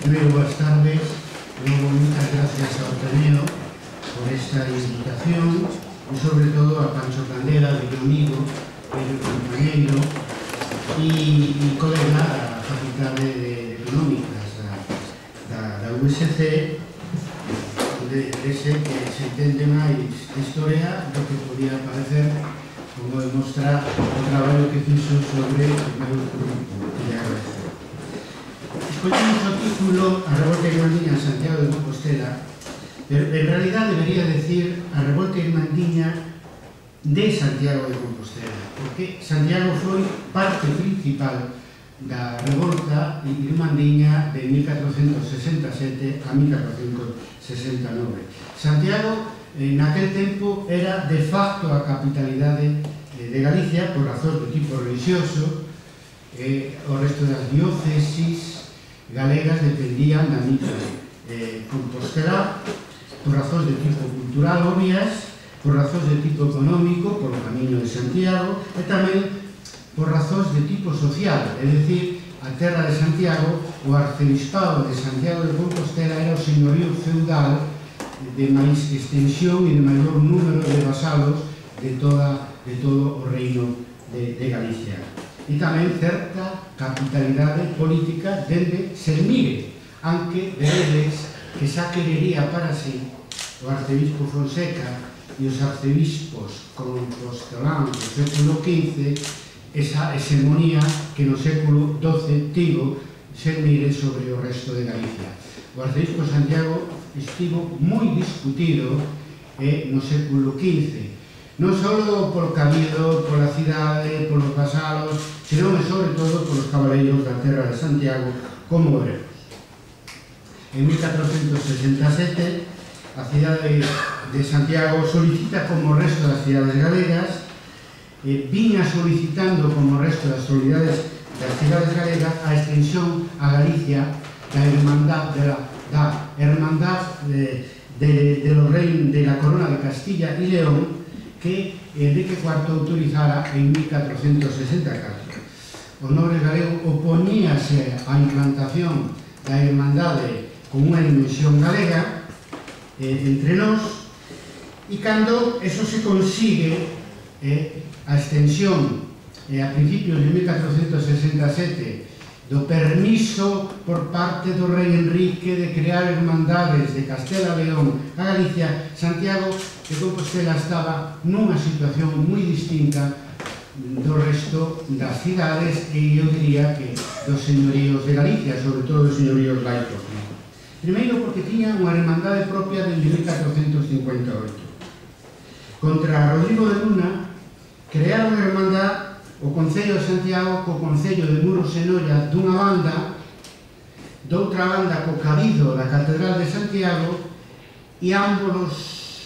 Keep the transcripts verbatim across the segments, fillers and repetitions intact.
Primero, buenas tardes. Luego, muchas gracias a Oteneo por esta invitación y sobre todo a Pancho Candela, mi amigo, mi compañero y, y colega da Facultade de Económicas da, da U S C, de, de ese que se entende máis de historia do que podía parecer, como demostrar o traballo que fixo sobre o meu grupo. E agradecer. Escollemos o título A revolta irmandiña en Santiago de Compostela, pero en realidad debería decir A revolta irmandiña de Santiago de Compostela, porque Santiago foi parte principal da revolta irmandiña de mil catrocentos sesenta e sete a mil catrocentos sesenta e nove. Santiago, naquel tempo, era de facto a capitalidade de Galicia por razóns de tipo religioso. O resto das diócesis galegas dependían da mitra compostelá por razóns de tipo cultural obvias, por razóns de tipo económico, polo Camiño de Santiago, e tamén por razóns de tipo social, é dicir, a terra de Santiago, o arcebispado de Santiago de Compostela era o señorío feudal de máis extensión e de maior número de vasalos de, toda, de todo o reino de, de Galicia. E tamén certa capitalidade política dende Selmire, aunque veredes que xa querería para sí o arcebispo Fonseca e os arcebispos composteláns do século quince esa hegemonía que no século doce tivo Selmire sobre o resto de Galicia. O arcebispo Santiago estivo moi discutido eh, no século quince, non só polo cabido, pola cidade, polos vasalos, senón e sobre todo polos cabaleiros da terra de Santiago, como veremos. En mil catrocentos sesenta e sete, a cidade de Santiago solicita, como o resto das cidades galegas, eh, viña solicitando, como o resto das solidades das cidades galegas, a extensión a Galicia da Hermandad de la, da Hermandad de, de, de, los rein, de la Corona de Castilla y León, que Enrique cuarto autorizara en mil catrocentos sesenta e catro. O nobre galego opoñíase á implantación da Hermandade con unha dimensión galega eh, entre nós, e cando eso se consigue, eh, a extensión eh, a principios de mil catrocentos sesenta e sete do permiso por parte do rei Enrique de crear hermandades de Castela e León a Galicia, Santiago de Compostela estaba nunha situación moi distinta do resto das cidades e eu diría que dos señoríos de Galicia, sobre todo dos señoríos laicos. Primeiro porque tiña unha hermandade propia de mil catrocentos cincuenta e oito. Contra Rodrigo de Luna crearon a hermandad o Concello de Santiago co Concello de Muros e Noia dunha banda, doutra banda co cabido da Catedral de Santiago, e ambos os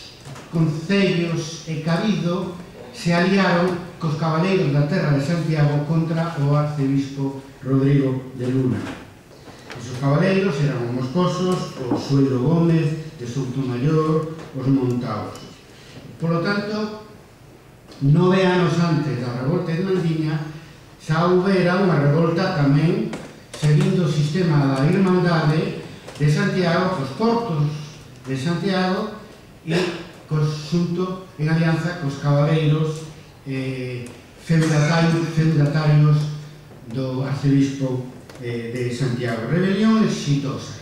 concellos e cabido se aliaron cos cabaleiros da terra de Santiago contra o arcebispo Rodrigo de Luna. Esos cabaleiros eran os Moscosos, o Suelo Gómez de Soutomayor, os Montaos. Por lo tanto, nove anos antes da revolta irmandiña xa houbera unha revolta tamén seguindo o sistema da Irmandade de Santiago, cos portos de Santiago e cos xunto en alianza cos cabaleiros eh, feudatarios, feudatarios do arcebispo eh, de Santiago. Rebelión exitosa.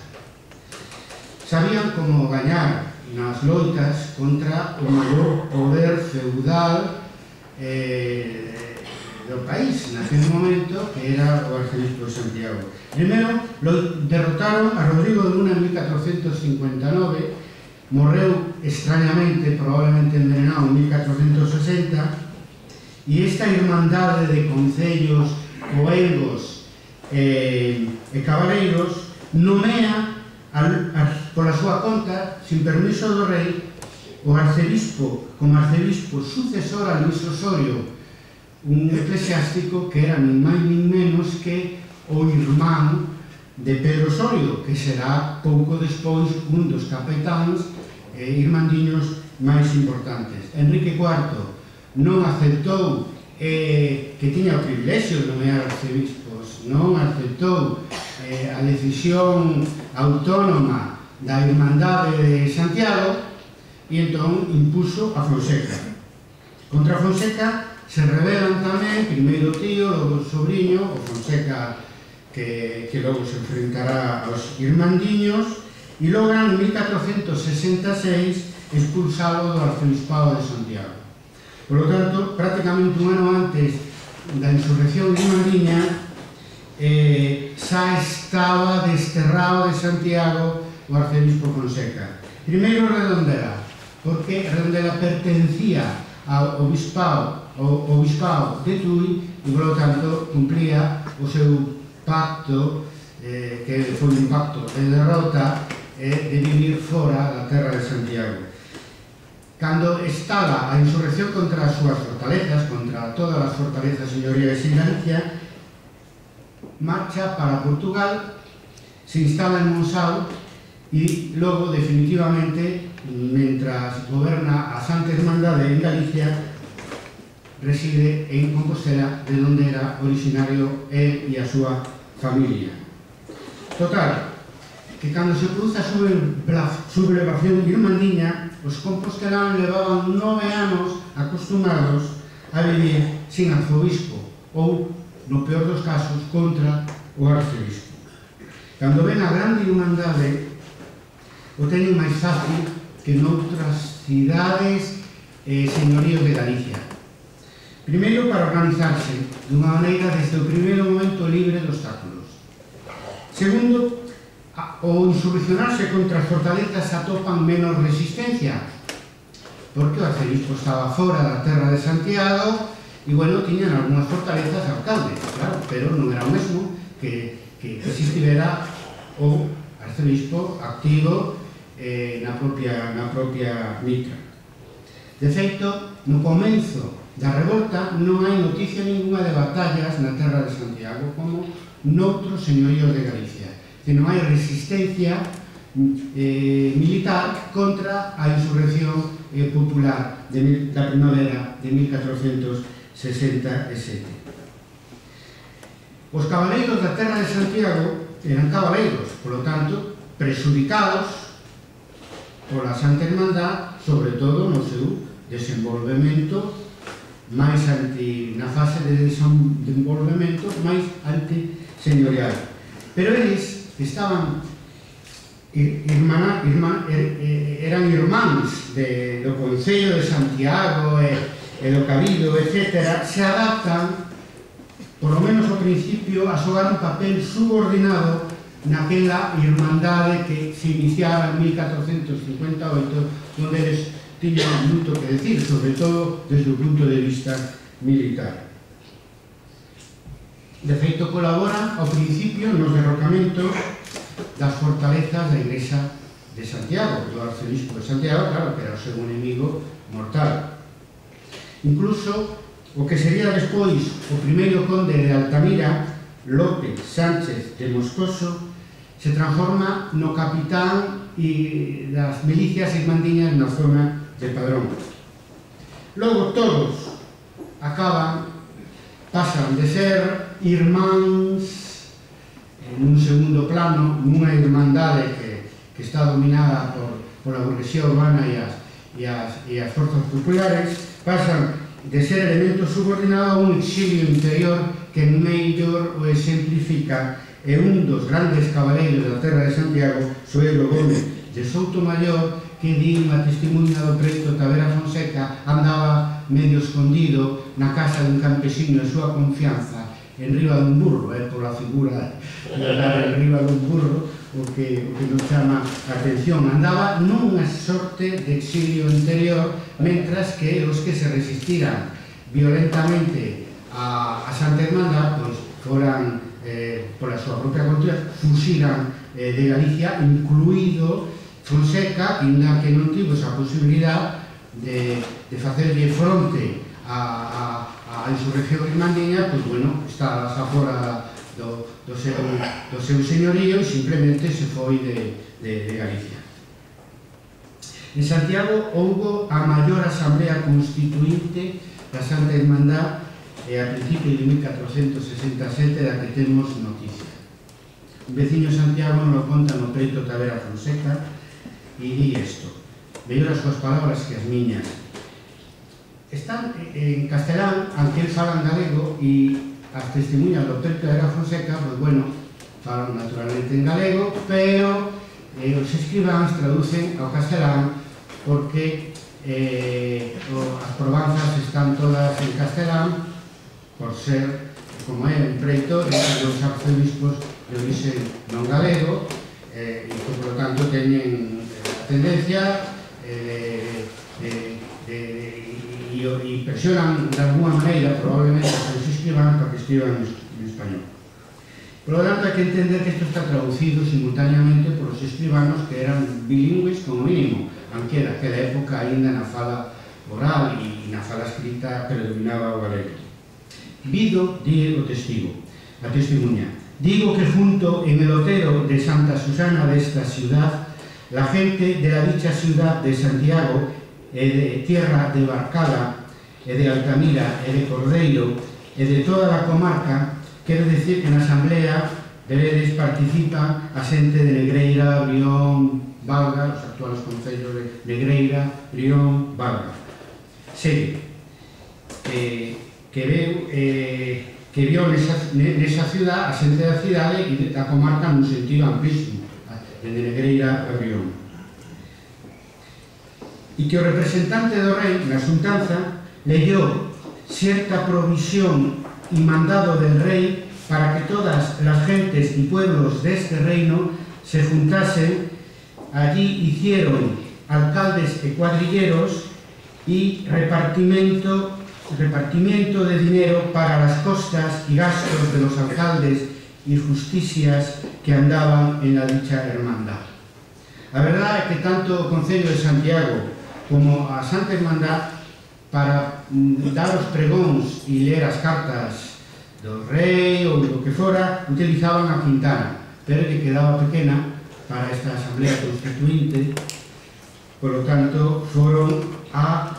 Sabían como gañar nas loitas contra o maior poder feudal Eh, do país naquele momento, que era o arcebispo de Santiago. Primeiro, lo derrotaron a Rodrigo de Luna en mil catrocentos cincuenta e nove, morreu extrañamente, probablemente envenenado en mil catrocentos sesenta, e esta irmandade de concellos, coelgos eh, e cabaleiros nomea al, al, pola súa conta, sin permiso do rei, o arcebispo como arcebispo sucesor a Luis Osorio, un eclesiástico que era nin máis nin menos que o irmán de Pedro Osorio, que será pouco despois un dos capetáns e irmandiños máis importantes. Enrique cuarto non aceptou eh, que tiña o privilexio de nomear arcebispos, non aceptou eh, a decisión autónoma da Irmandade de Santiago e entón impuso a Fonseca. Contra Fonseca se rebelan tamén, primeiro o tío, logo o sobrinho, o Fonseca que, que logo se enfrentará aos irmandiños, e logran en mil catrocentos sesenta e seis expulsalo do arzobispado de Santiago. Por lo tanto, prácticamente un ano antes da insurrección irmandiña, eh, xa estaba desterrado de Santiago o arcebispo Fonseca. Primeiro Redondela, porque Redondela pertencía ao obispado, ao obispado de Tui e, por lo tanto, cumplía o seu pacto, eh, que foi un pacto de derrota, eh, de vivir fora da terra de Santiago. Cando estala a insurrección contra as súas fortalezas, contra todas as fortalezas señorías en Galicia, marcha para Portugal, se instala en Monsalvo e logo, definitivamente, mentras goberna a Santa Irmandade en Galicia, reside en Compostela, de onde era originario él e a súa familia. Total, que cando se produce a sublevación irmandiña, os compostelanos levaban nove anos acostumados a vivir sin arzobispo ou, no peor dos casos, contra o arcebispo. Cando ven a grande irmandade, o teñen máis fácil que noutras cidades e eh, señoríos de Galicia. Primeiro, para organizarse dunha maneira desde o primeiro momento libre de obstáculos. Segundo, ao insurreccionarse contra as fortalezas atopan menos resistencia, porque o arcebispo estaba fora da terra de Santiago e, bueno, tiñan algunhas fortalezas alcaldes, claro, pero non era o mesmo que, que, que estivera o arcebispo activo eh, na propia, na propia mitra. De feito, no comenzo da revolta non hai noticia ninguna de batallas na terra de Santiago como noutros señoríos de Galicia. Que non hai resistencia eh, militar contra a insurrección eh, popular de mil, da primavera de mil catrocentos sesenta e sete. Os cabaleiros da terra de Santiago eran cabaleiros, polo tanto, prexudicados pola Santa Irmandad, sobre todo no seu desenvolvemento máis anti, na fase de desenvolvemento máis anti-señorial. Pero eles estaban irmana, irmán, er, eran irmáns de, do Concello de Santiago e, e do Cabildo, etcétera, se adaptan, por lo menos ao principio, a xogar un papel subordinado naquela irmandade que se iniciara en mil catrocentos cincuenta e oito, onde eles tiñan moito que decir, sobre todo desde o punto de vista militar. De feito, colabora ao principio nos derrocamentos das fortalezas da Igrexa de Santiago, do arcebispo de Santiago, claro, que era o seu enemigo mortal. Incluso o que sería despois o primeiro conde de Altamira, Lope Sánchez de Moscoso, se transforma no capitán e das milicias irmandiñas na zona de Padrón. Logo todos acaban, pasan de ser irmáns en un segundo plano, nunha irmandade que, que está dominada por, por a burguesía urbana e as, e, as, e as forzas populares, pasan de ser elementos subordinados a un exilio interior que mellor o exemplifica e un dos grandes cabaleiros da terra de Santiago, Soeiro Gómez de Soutomayor, que di unha testemunha do preto Tavera Fonseca, andaba medio escondido na casa dun campesino de súa confianza en riba dun burro, é eh, por a figura de andar en riba dun burro o que, o que nos chama a atención. Andaba nunha sorte de exilio interior, mentras que os que se resistiran violentamente a, a Santa Irmandad pois foran eh, por a súa propia contra fuxiran eh, de Galicia, incluído Fonseca, inda que non tivo esa posibilidad de, de facerlle fronte a, a, a insurrección irmandiña, pois, bueno, está xa fora do, do, seu, do seu señorío e simplemente se foi de, de, de Galicia. En Santiago houbo a maior asamblea constituinte da Santa Irmandad e a principios de mil catrocentos sesenta e sete da que temos noticia. un veciño Santiago nos lo conta no peito Tavera Fonseca e di isto, mellor as súas palabras que as miñas. Están en castelán, aunque el falan galego, e as testemunhas do peito Tavera Fonseca, pois bueno, falan naturalmente en galego, pero eh, os escribáns traducen ao castelán porque eh, o, as probanzas están todas en castelán por ser, como é un preito, dos arzobispos de orixe non galego eh, e que, por lo tanto, teñen a tendencia eh, de, de, de, e presionan de alguna maneira, probablemente, a os escribáns para que escriban en español. Por lo tanto, hai que entender que isto está traducido simultáneamente por os escribanos que eran bilingües como mínimo, aunque naquela época ainda na fala oral e na fala escrita predominaba o galego. Vido, di o testigo, a testimonha. Digo que junto en el otero de Santa Susana de esta ciudad, la gente de la dicha ciudad de Santiago, e de tierra de Barcala, e de Altamira, e de Cordeiro, e de toda a comarca, quero decir que na asamblea veredes participa a xente de Negreira, Brión, Valga, os actuales concellos de Negreira, Brión, Valga. Segue, eh, que veu eh, que viu nesa, nesa ciudad, a xente da cidade e da comarca nun sentido amplísimo, de Negreira a Brión. E que o representante do rei, na xuntanza, leyó cierta provisión y mandado del rey para que todas las gentes y pueblos de este reino se juntasen. Allí hicieron alcaldes y cuadrilleros y repartimiento, repartimiento de dinero para las costas y gastos de los alcaldes y justicias que andaban en la dicha hermandad. La verdad es que tanto o Concello de Santiago como a Santa Hermandad, para dar os pregóns e ler as cartas do rei ou do que fora, utilizaban a Quintana, pero que quedaba pequena para esta asamblea constituinte. Por lo tanto, foron a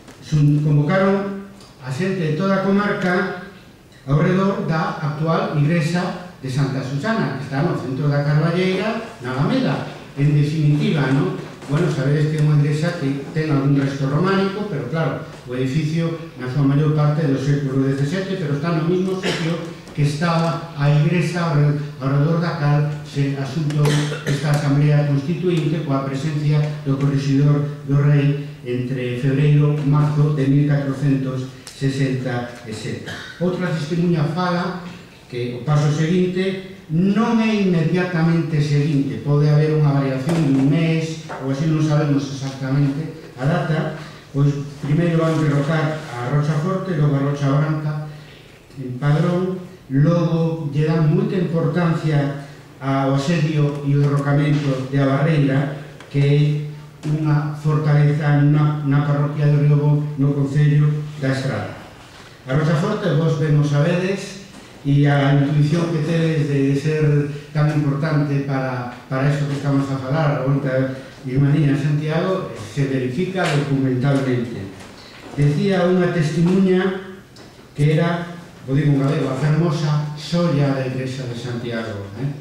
convocaron a xente de toda a comarca ao redor da actual igrexa de Santa Susana, que está no centro da Carballeira, na Alameda. En definitiva, non? Bueno, sabedes que é unha igrexa que ten algún resto románico, pero claro, o edificio na súa maior parte do século dezasete, pero está no mesmo sitio que estaba a igrexa ao redor da cal se asuntou esta asamblea constituinte coa presencia do correxidor do rei entre febreiro e marzo de mil catrocentos sesenta e sete. Outra testemunha fala que o paso seguinte non é inmediatamente seguinte, pode haber unha variación de un mes ou así, non sabemos exactamente a data. Pois primeiro van derrocar a Rocha Forte, logo a Rocha Branca en Padrón, logo lle dan moita importancia ao asedio e o derrocamento de a Barreira, que é unha fortaleza na, na parroquia de Riobón, no Concello da Estrada. A Rocha Forte, vos vemos sabedes, e a intuición que tedes de ser tan importante para, para eso que estamos a falar, a volta Irmanía Santiago, se verifica documentalmente. Decía unha testimuña que era, o digo en galego, a fermosa xoia da igrexa de Santiago. Eh?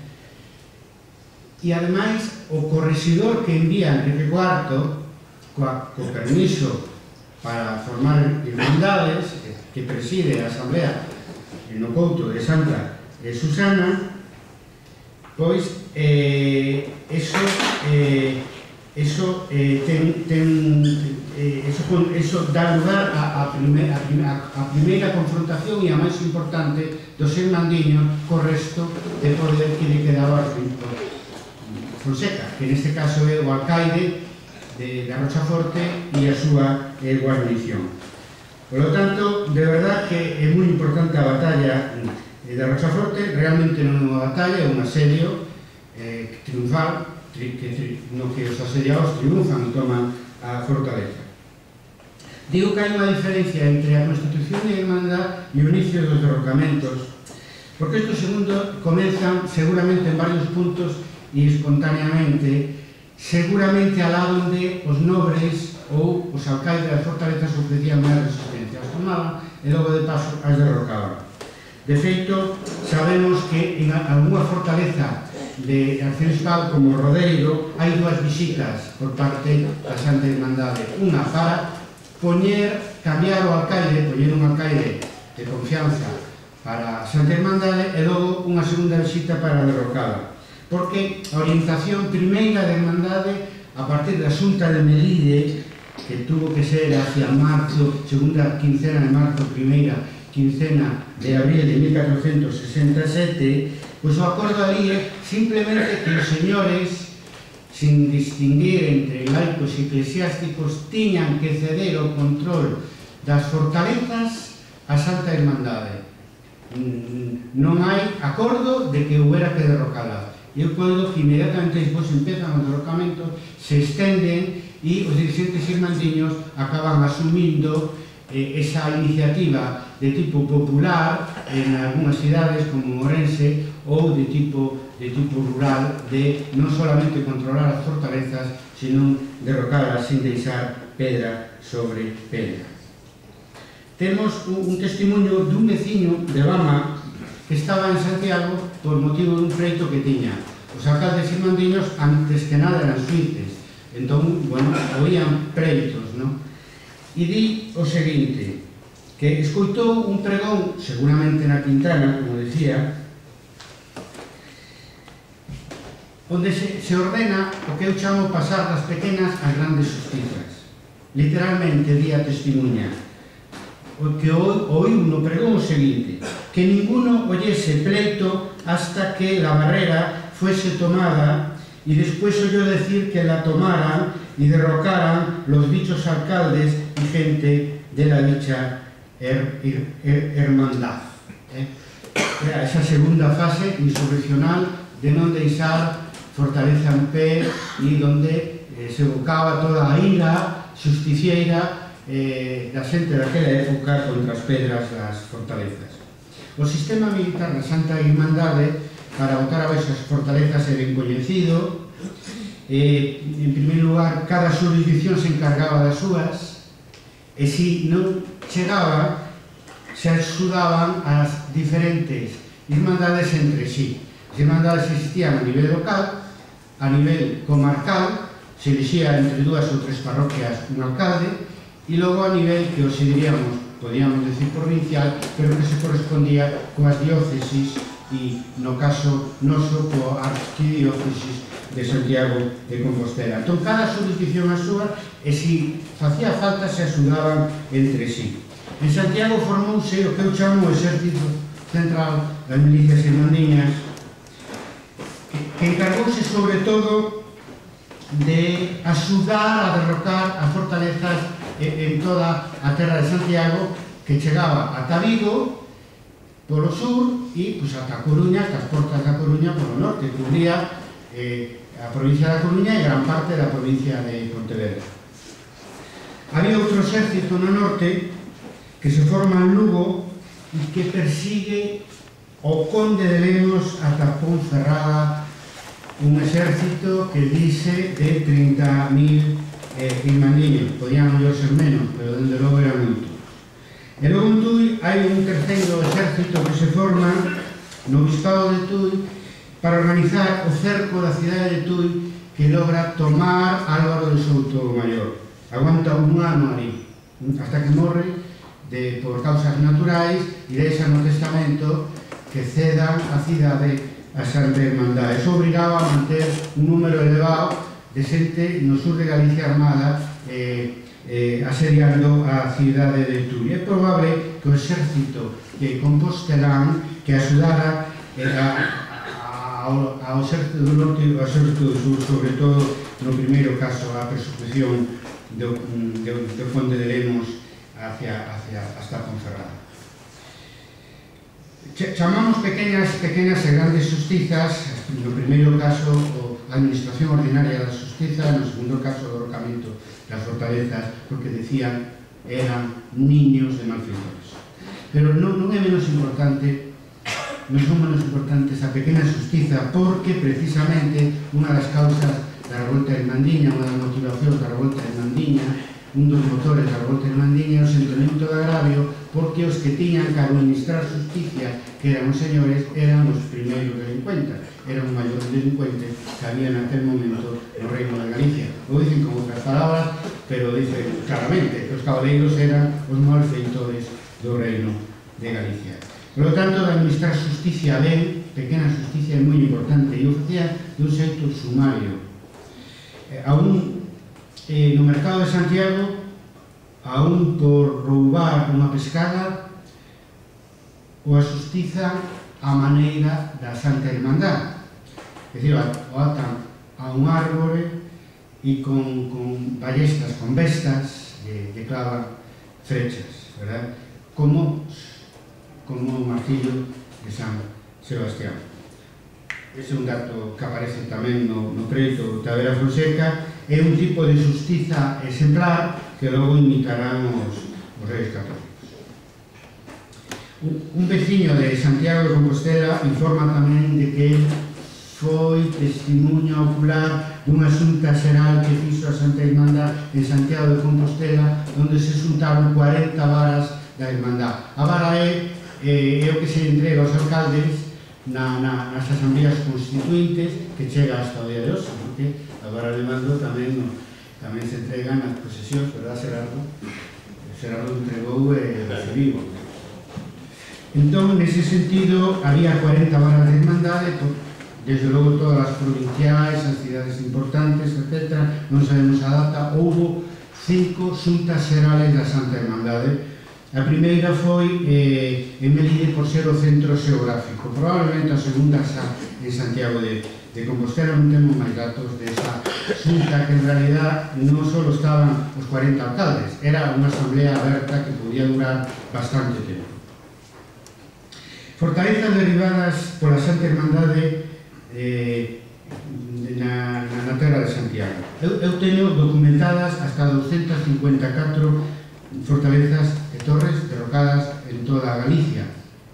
E ademais, o correxidor que envía Enrique cuarto, coa, co permiso para formar irmandades, que preside a asamblea no couto de Santa Susana, pois eh, eso eh, eso eh, ten, ten eh, eso, eso dá lugar a, a, primer, a, primeira, a primeira confrontación e a máis importante dos irmandiños co resto de poder que lle quedaba a Fonseca, que neste caso é o alcaide de, de Rochaforte e a súa eh, guarnición. Por lo tanto, de verdad que é moi importante a batalla de Rochaforte. Realmente non é unha batalla, é un asedio eh, triunfal, tri, que, tri, no que os asediados triunfan e toman a fortaleza. Digo que hai unha diferencia entre a Constitución de Irmandad e o inicio dos derrocamentos, porque estos segundos comenzan seguramente en varios puntos e espontáneamente, seguramente al lado onde os nobres ou os alcaides das fortalezas ofrecían máis resistencia, as tomaban e logo de paso as derrocaban. De feito, sabemos que en algunha fortaleza de Arcebisbal como Rodeiro hai dúas visitas por parte da Santa Irmandade, unha para poñer, cambiar o alcaide, poñer un alcaide de confianza para a Santa Irmandade e logo unha segunda visita para derrocala, porque a orientación primeira da Irmandade a partir da Xunta de Melide, que tuvo que ser hacia marzo, segunda quincena de marzo, primeira quincena de abril de mil catorcentos sesenta e sete, pois o acordo ali é simplemente que os señores, sin distinguir entre laicos e eclesiásticos, tiñan que ceder o control das fortalezas a Santa Irmandade. Non hai acordo de que houbera que derrocala. E eu podo que inmediatamente despois empezan os derrocamentos, se estenden e os dirigentes irmandiños acaban asumindo eh, esa iniciativa de tipo popular en algunhas cidades como Ourense ou de tipo, de tipo rural de non solamente controlar as fortalezas, sino derrocalas sin deixar pedra sobre pedra. Temos un, un testimonio dun veciño de Bama que estaba en Santiago por motivo dun pleito que tiña. Os alcaldes irmandiños antes que nada eran suíces, entón, bueno, oían pleitos, non? E di o seguinte, que escoitou un pregón, seguramente na Quintana, como decía, onde se, se ordena o que eu chamo pasar das pequenas ás grandes justizas. Literalmente, di a testimonha, o que oíu no pregón o seguinte, que ninguno oyese pleito hasta que la barrera fuese tomada y después oyó decir que la tomaran y derrocaran los dichos alcaldes y gente de la dicha her, her, her, hermandad. Eh? Era esa segunda fase insurreccional de non deixar fortaleza en pé e donde eh, se evocaba toda a ira justicieira eh, da xente daquela época contra as pedras das fortalezas. O sistema militar da Santa Irmandade para botar abaixo as fortalezas é ben coñecido. Eh, en primeiro lugar, cada xurisdicción se encargaba das súas e se non chegaba, se axudaban as diferentes irmandades entre sí. As irmandades existían a nivel local, a nivel comarcal, se elixía entre dúas ou tres parroquias un alcalde, e logo a nivel que os diríamos, podíamos decir provincial, pero que se correspondía coas diócesis e, no caso noso, coa arquidiócesis de Santiago de Compostela. Entón, cada xurisdicción a súa, e se facía falta, se axudaban entre sí. En Santiago formouse o que eu chamo o Exército Central das Milicias Irmandiñas, que encargouse sobre todo de axudar a derrocar as fortalezas en toda a terra de Santiago, que chegaba ata Vigo polo sur e pues, ata Coruña, ata as portas da Coruña polo norte, cubría eh, a provincia da Coruña e gran parte da provincia de Pontevedra. Había outro exército no norte que se forma en Lugo e que persigue o conde de Lemos ata Ponferrada, un exército que dice de trinta mil eh, irmandiños, podían mellor ser menos, pero dende logo era moito. E logo en Tui hai un terceiro exército que se forma no Bispado de Tui para organizar o cerco da cidade de Tui, que logra tomar Álvaro de Soutomaior. Aguanta un ano ali, hasta que morre de, por causas naturais, e deixa no testamento que cedan a cidade a Santa Irmandade. Eso obrigaba a manter un número elevado de xente no sur de Galicia armada eh, eh, asediando a cidade de Tui. É probable que o exército que compostelán que axudara era ao, ao exército do norte e ao exército do sur, sobre todo no primeiro caso a persecución do, do, do Conde de Lemos hacia, hacia hasta Ponferrada. Chamamos pequenas, pequenas e grandes justizas, no primeiro caso a administración ordinaria da justiza, no segundo caso o derrocamento das fortalezas, porque decían eran niños de malfeitores. Pero non, non é menos importante, non son menos importantes a pequena justiza, porque precisamente unha das causas da revolta irmandiña, unha das motivacións da revolta irmandiña, un dos motores da Revolta Irmandiña, o sentimento de agravio, porque os que tiñan que administrar justicia, que eran os señores, eran os primeiros delincuentes, eran os maiores delincuentes que había naquele momento no Reino de Galicia. O dicen con outras palabras, pero dicen claramente que os cabaleiros eran os malfeitores do Reino de Galicia. Por lo tanto, de administrar justicia ben, pequena justicia, é moi importante, e o facía dun xeito sumario. Eh, aún eh, no mercado de Santiago, aún por roubar unha pescada, ou a xustiza a maneira da Santa Irmandad. É dicir, o atan a un árbore e con, con ballestas, con bestas, de, de clava frechas, verdad? Como, como o martillo de San Sebastián. Ese é un dato que aparece tamén no, no crédito de Tavera Fonseca. É un tipo de xustiza exemplar que logo imitarán os, os reis católicos. Un, un veciño de Santiago de Compostela informa tamén de que foi testimonio ocular dunha xunta xeral que fixo a Santa Irmandad en Santiago de Compostela, onde se xuntaron cuarenta varas da Irmandad. A vara é, eh, é o que se entrega aos alcaldes na, na, nas asambleas constituintes, que chega hasta o día de hoxe, porque a vara de mando tamén, no, tamén se entrega nas posesións, verdad, Xerardo? Xerardo entregou e recibiu. Entón, nese sentido, había cuarenta varas de Irmandade, desde logo todas as provinciais, as cidades importantes, etcétera, non sabemos a data. Houbo cinco xuntas xerales da Santa Irmandade. A primeira foi eh, en Melide por ser o centro xeográfico. Probablemente a segunda xa en Santiago de, de Compostela. Non temos máis datos desa xunta, que en realidad non só estaban os cuarenta alcaldes, era unha asamblea aberta que podía durar bastante tempo. Fortalezas derivadas pola Santa Irmandade eh, na, na terra de Santiago. Eu, eu teño documentadas hasta doscientas cincuenta e catro fortalezas e torres derrocadas en toda a Galicia.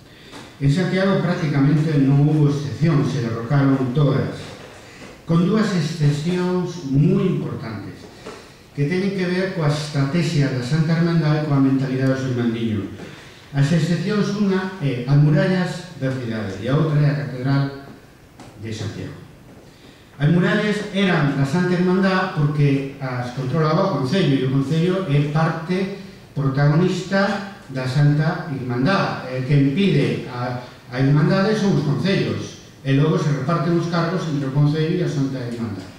En Santiago prácticamente non houve excepción, se derrocaron todas, con dúas excepcións moi importantes que teñen que ver coa estrategia da Santa Irmandade e coa mentalidade dos irmandiños. As excepcións, unha é as murallas da cidade e a outra é a Catedral de Santiago. As murallas eran da Santa Irmandad porque as controlaba o Concello, e o Concello é parte protagonista da Santa Irmandad. El que impide a, a Irmandade son os concellos, e logo se reparten os cargos entre o Concello e a Santa Irmandad.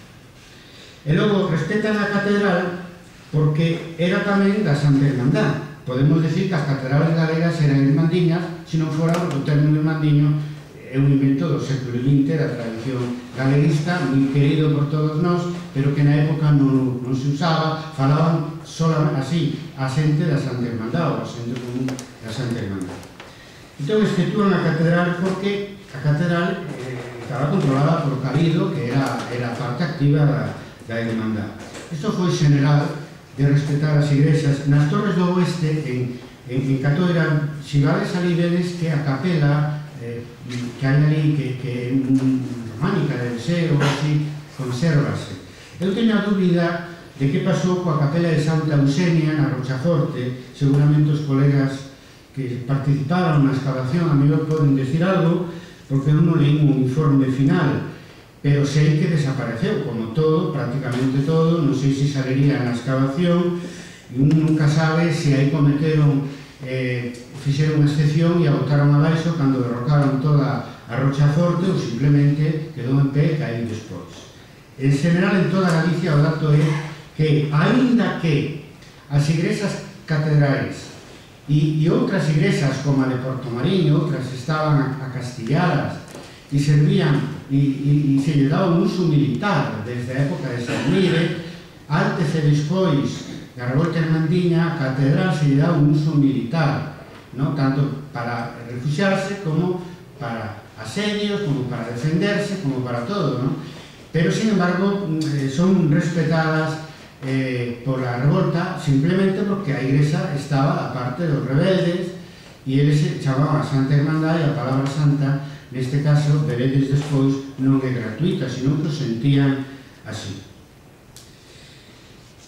E logo respetan a Catedral porque era tamén da Santa Irmandad. Podemos decir que as catedrales galegas eran irmandiñas, se non fora porque o término irmandiño é un invento do século vinte da tradición galeguista, moi querido por todos nós, pero que na época non, non se usaba, falaban solamente así a xente da Santa Irmandad ou a xente común da Santa Irmandad. Entón, exceptúan a catedral porque a catedral eh, estaba controlada por Cabido, que era, era parte activa da, da Irmandad. Isto foi general de respetar as igrexas. Nas Torres do Oeste, en, en, en Catoira, xigades ali vedes que a capela eh, que hai ali, que, que é románica, debe ser, ou así, consérvase. Eu teño a dúbida de que pasou coa capela de Santa Eusenia, na Rochaforte. Seguramente os colegas que participaron na excavación a mellor poden decir algo, porque eu non leí un informe final, pero sei que desapareceu, como todo, prácticamente todo. Non sei se salería na excavación, e un nunca sabe se aí cometeron, eh, fixeron unha excepción e a botaron abaixo cando derrocaron toda a Rochaforte, ou simplemente quedou en pé e caíu despois. En general, en toda Galicia, o dato é que, aínda que as igrexas catedrais e, e outras igrexas, como a de Portomariño, outras estaban acastilladas e servían e, e, e se lle daba un uso militar desde a época de San Mire, antes e despois da Revolta Irmandiña, a catedral se lle daba un uso militar, ¿no? Tanto para refugiarse como para asedios, como para defenderse, como para todo, ¿no? Pero, sin embargo, son respetadas eh, por la revolta simplemente porque a igrexa estaba a parte dos rebeldes e eles se chamaban a Santa Irmandad, e a palabra santa, neste caso, veredes despois, non é gratuita, senón que o sentían así.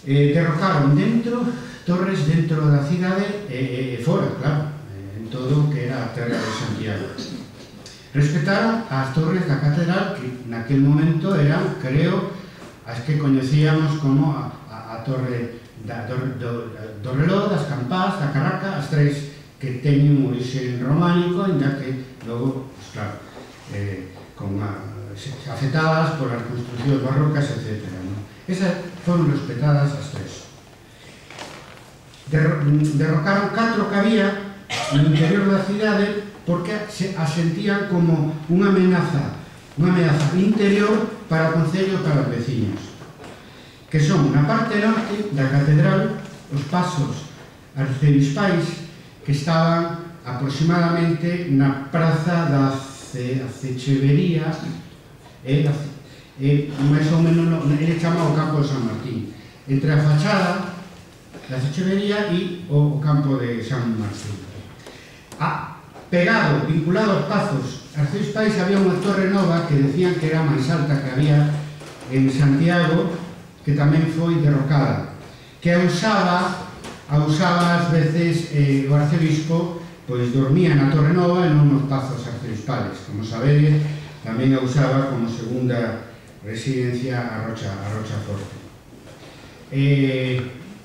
eh, derrocaron dentro, torres dentro da cidade e eh, fora, claro, eh, en todo o que era a terra de Santiago. Respetaron as torres da catedral, que naquel momento eran, creo, as que coñecíamos como a, a, a torre da, do, do, do reloj, das campás, da carraca, as tres que teñen un orixe románico, ainda que logo, pues, claro, eh, con a, afectadas polas construccións barrocas, etcétera. ¿No? Esas foron respetadas as tres. Derro, derrocaron catro que había no interior da cidade porque se asentían como unha amenaza, unha amenaza interior para o concello e para os veciños, que son, na parte norte da catedral, os pasos arcebispais que estaban aproximadamente na praza da Acechevería, e, e máis ou menos, no, ele chama o campo de San Martín, entre a fachada da Acechevería e o campo de San Martín. A, pegado, vinculado aos pazos arcebispais, había unha torre nova que decían que era a máis alta que había en Santiago, que tamén foi derrocada, que a usaba, a usaba ás veces eh, o arcebispo, pois dormía na torre nova e non nos pazos arcebispales. Como sabedes, tamén a usaba como segunda residencia a Rocha, a Rocha Forte. Eh,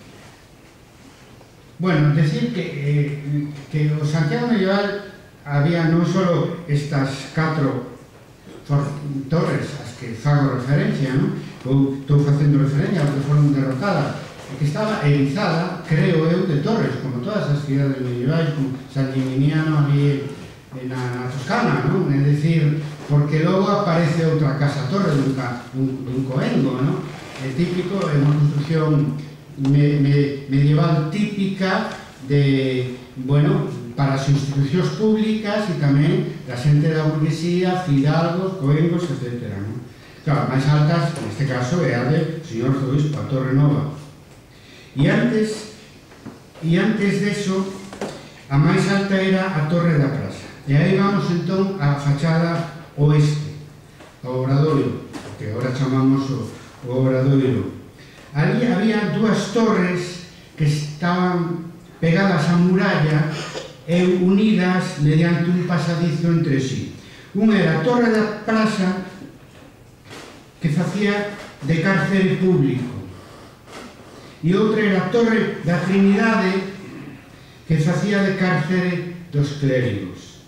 bueno, decir que, eh, que o Santiago medieval había non só estas catro torres as que fago referencia, non? Ou estou facendo referencia ao que foron derrotadas, que estaba erizada, creo eu, de torres, como todas as cidades medievais, como San Gimignano ali na, na Toscana, non? É dicir, porque logo aparece outra casa-torre dun, dun coengo, non? É típico, é unha construcción me, me, medieval típica de, bueno, para as institucións públicas e tamén da xente da burguesía, fidalgos, coengos, etcétera. ¿No? Claro, máis altas, neste caso, é a de señor Arzobispo, a Torre Nova. E antes, e antes deso, a máis alta era a Torre da Praza. E aí vamos, entón, á fachada oeste, ao Obradoiro, que agora chamamos o, o Obradoiro. Ali había dúas torres que estaban pegadas á muralla e unidas mediante un pasadizo entre sí. Unha era a Torre da Praza, que facía de cárcere público, e outra era a Torre da Trinidade, que facía de cárcere dos clérigos.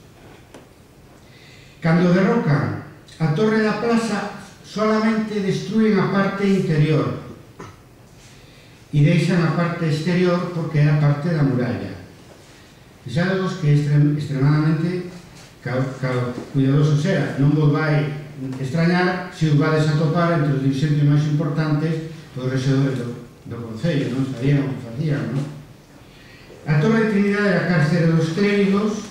Cando derrocan a Torre da Praza, solamente destruen a parte interior e deixan a parte exterior porque era parte da muralla. Fixadevos que extremadamente cuidadoso era. Non vos vai extrañar se os vades a topar entre os dirixentes máis importantes dos rexedores do, do Concello, non sabían o que facían, non? A Torre de Trinidade era a cárcere dos clérigos,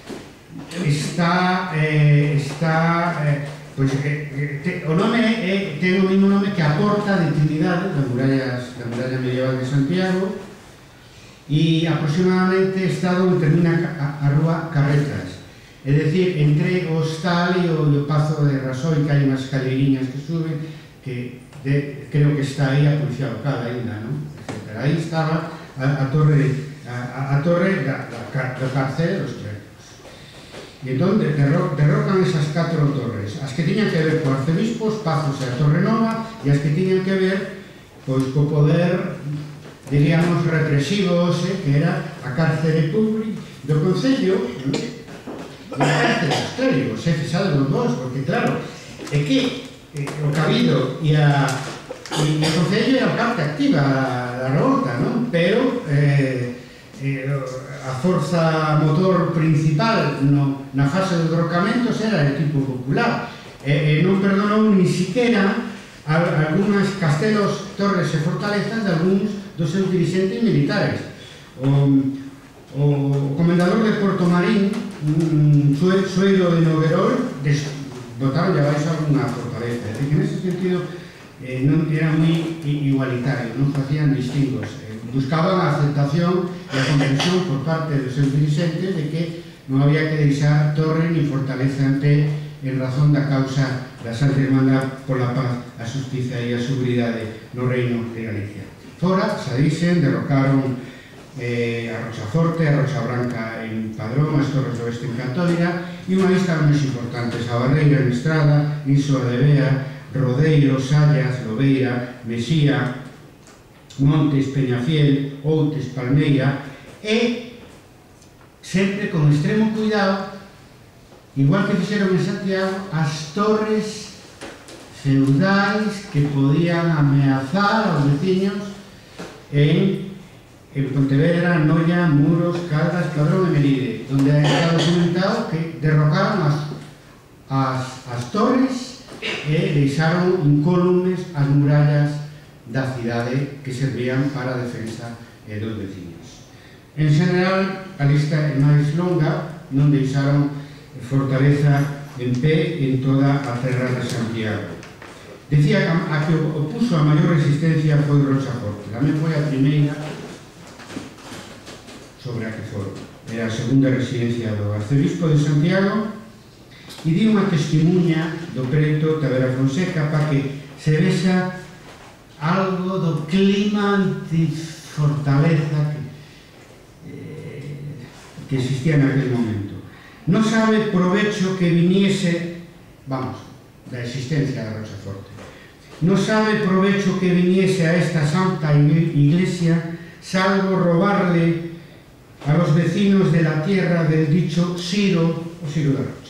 está, eh, está, eh, pois, eh, te, o nome é, ten o mesmo nome que a Porta de Trinidade, da muralla, da muralla medieval de Santiago, e aproximadamente está onde termina a, a rúa Carretas. É dicir, entre o hostal e o, o Pazo de Rasoi, que hai unhas escaleriñas que suben, que de, creo que está aí a policía local ainda, non? Pero aí estaba a, a torre, a, a torre da, da, da cárcere dos clérigos. E entón derro, derrocan esas catro torres, as que tiñan que ver co arcebispo, os Pazos e a Torre Nova, e as que tiñan que ver pois co poder, diríamos, represivo, ose, que era a cárcere pública do Concello, e a cárcere dos clérigos, é fixado dos dos, porque claro, é que eh, o Cabildo e a e o Concello era a parte activa da revolta, non? Pero eh, eh, a forza motor principal no, na fase de derrocamentos era de tipo popular, e eh, non perdonou ni siquiera algúns castelos, torres e fortalezas de algúns dos seus dirixentes militares. O, o comendador de Porto Marín, un sueiro de Noguerol, botaron ya baixo algunha fortaleza. É que nese sentido eh, non era moi igualitario, non facían distingos. Eh, buscaban a aceptación e a comprensión por parte dos seus dirixentes de que non había que deixar torre ni fortaleza en pé en razón da causa da Santa Irmandad pola paz, a justiza e a seguridade no reino de Galicia. fora, xa dixen, derrocaron eh, a Rochaforte, a Rocha Branca en Padrón, as Torres do Oeste en Católica, e unha lista máis importante, a Barreira en Estrada, Iso de Bea, Rodeiro, Sallas, Lobeira, Mesía, Montes, Peñafiel, Outes, Palmeira, e sempre con extremo cuidado, igual que fixeron en Santiago, as torres feudais que podían ameazar aos veciños en, en Pontevedra, Noia, Muros, Caldas, Padrón e Melide, donde está documentado que derrocaron as, as, as torres e deixaron incólumes as murallas da cidade que servían para a defensa eh, dos veciños. En general, a lista é máis longa, non deixaron fortaleza en pé en toda a terra de Santiago. Decía que a que opuso a maior resistencia foi Rochaforte. Tamén foi a primeira sobre a que foi. Era a segunda residencia do arcebispo de Santiago e di unha testemunha do preto Tavera Fonseca para que se vexa algo do clima antifortaleza que, eh, que existía naquele momento. Non sabe provecho que viniese, vamos, da existencia da Rochaforte, non sabe provecho que viniese a esta santa iglesia, salvo robarle a los vecinos de la tierra del dicho Siro, o Siro da Rocha,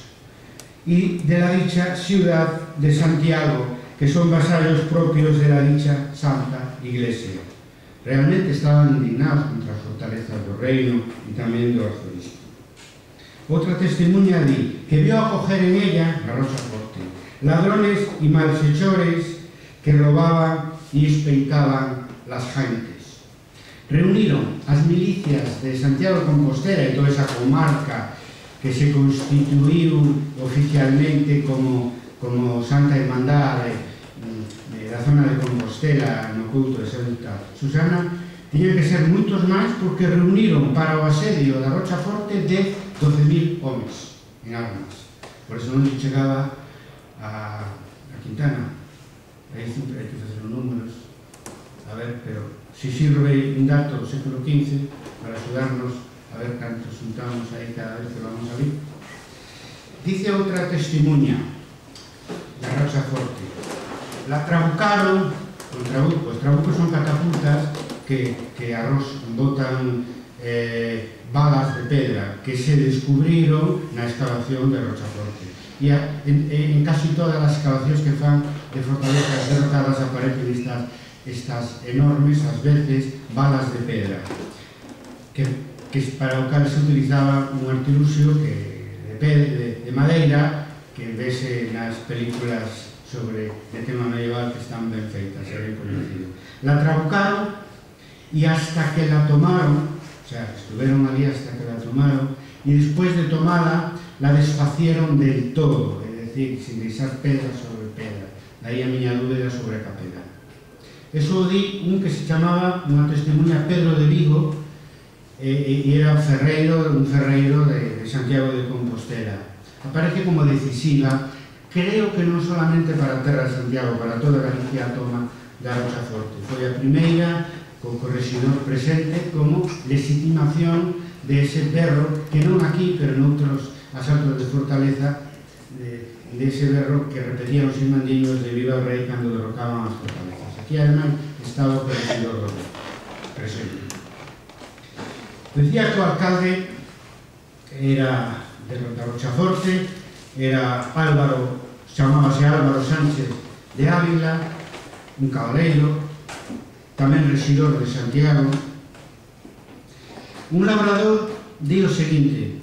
y de la dicha ciudad de Santiago, que son vasallos propios de la dicha santa iglesia. Realmente estaban indignados contra as fortalezas do reino e tamén do arzobispo. Outra testemunha di que vio acoger en ella, la Rochaforte, ladrones y malhechores que robaban y espeitaban las gentes. Reunieron as milicias de Santiago de Compostela e toda esa comarca que se constituiu oficialmente como, como Santa Hermandade de la zona de Compostela no culto de Santa Susana. Tiñan que ser moitos máis porque reuniron para o asedio da Rochaforte de doce mil homes en armas. Por eso non se chegaba a, a Quintana. Aí sempre hai que facer os números. A ver, pero si sirve un dato do século quince para axudarnos a ver cantos juntamos aí cada vez que vamos a vir. Dice outra testemunha da Rochaforte. La trabucaron con trabucos. Trabucos son catapultas que, que arroz botan eh, balas de pedra que se descubriron na excavación de Rochaforte. E a, en, en casi todas as excavacións que fan de fortalezas derrotadas aparecen estas, estas enormes, ás veces, balas de pedra, que, que para o cal se utilizaba un artiluxio que, de, pedra, de, de madeira que vese nas películas sobre de tema medieval que están ben feitas, é ben conocido. La trabucaron e hasta que la tomaron, o sea, estuvieron allí hasta que la tomaron, y después de tomada la desfacieron del todo, es decir, sin deixar pedra sobre pedra. De aí a miña dúbida sobre a capela. Eso di un que se chamaba, unha testemunha, Pedro de Vigo, e, e era ferreiro, un ferreiro de, de Santiago de Compostela. Aparece como decisiva, creo que non solamente para a terra de Santiago, para toda Galicia a toma da Rochaforte. Foi a primeira co correxidor presente como legitimación de ese berro, que non aquí, pero noutros asaltos de fortaleza, de, de ese berro que repetían os irmandiños de Viva o Rei cando derrocaban as fortalezas. Aquí, además, estaba o correxidor do rei presente. Decía que o alcalde era de Rochaforte, era Álvaro, chamábase Álvaro Sánchez de Ávila, un cabaleiro, tamén rexidor de Santiago. Un labrador di o seguinte: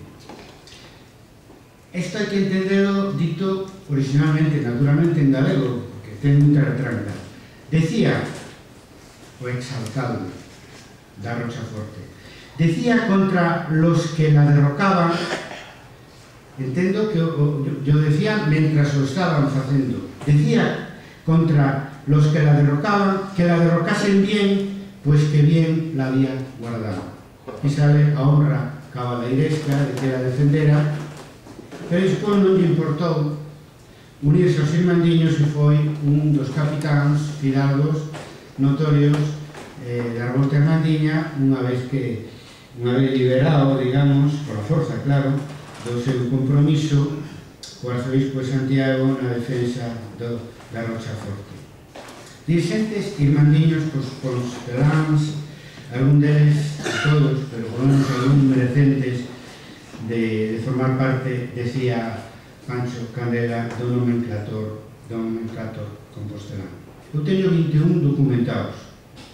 isto hai que entenderlo dito originalmente, naturalmente en galego, porque ten moita retranca. Decía o exalcalde da Rochaforte, decía contra los que la derrocaban, entendo que o, yo, yo decía mientras lo estaban facendo, decía contra los que la derrocaban, que la derrocasen bien, pues que bien la habían guardado. Y sale a honra cabaleiresca de que la defendera, pero despois non lle importou unirse aos irmandiños e foi un dos capitáns fidalgos notorios eh, da Volta a Irmandiña unha vez que unha vez liberado, digamos, pola forza, claro, do seu compromiso co arzobispo de Santiago na defensa do, da Rocha Forte. Dirixentes irmandiños cos consteláns, algún deles, todos, pero por lo menos algún merecentes de, de formar parte, decía Pancho Candela, do nomenclator, do nomenclator compostelán. Eu teño vinte e un documentados.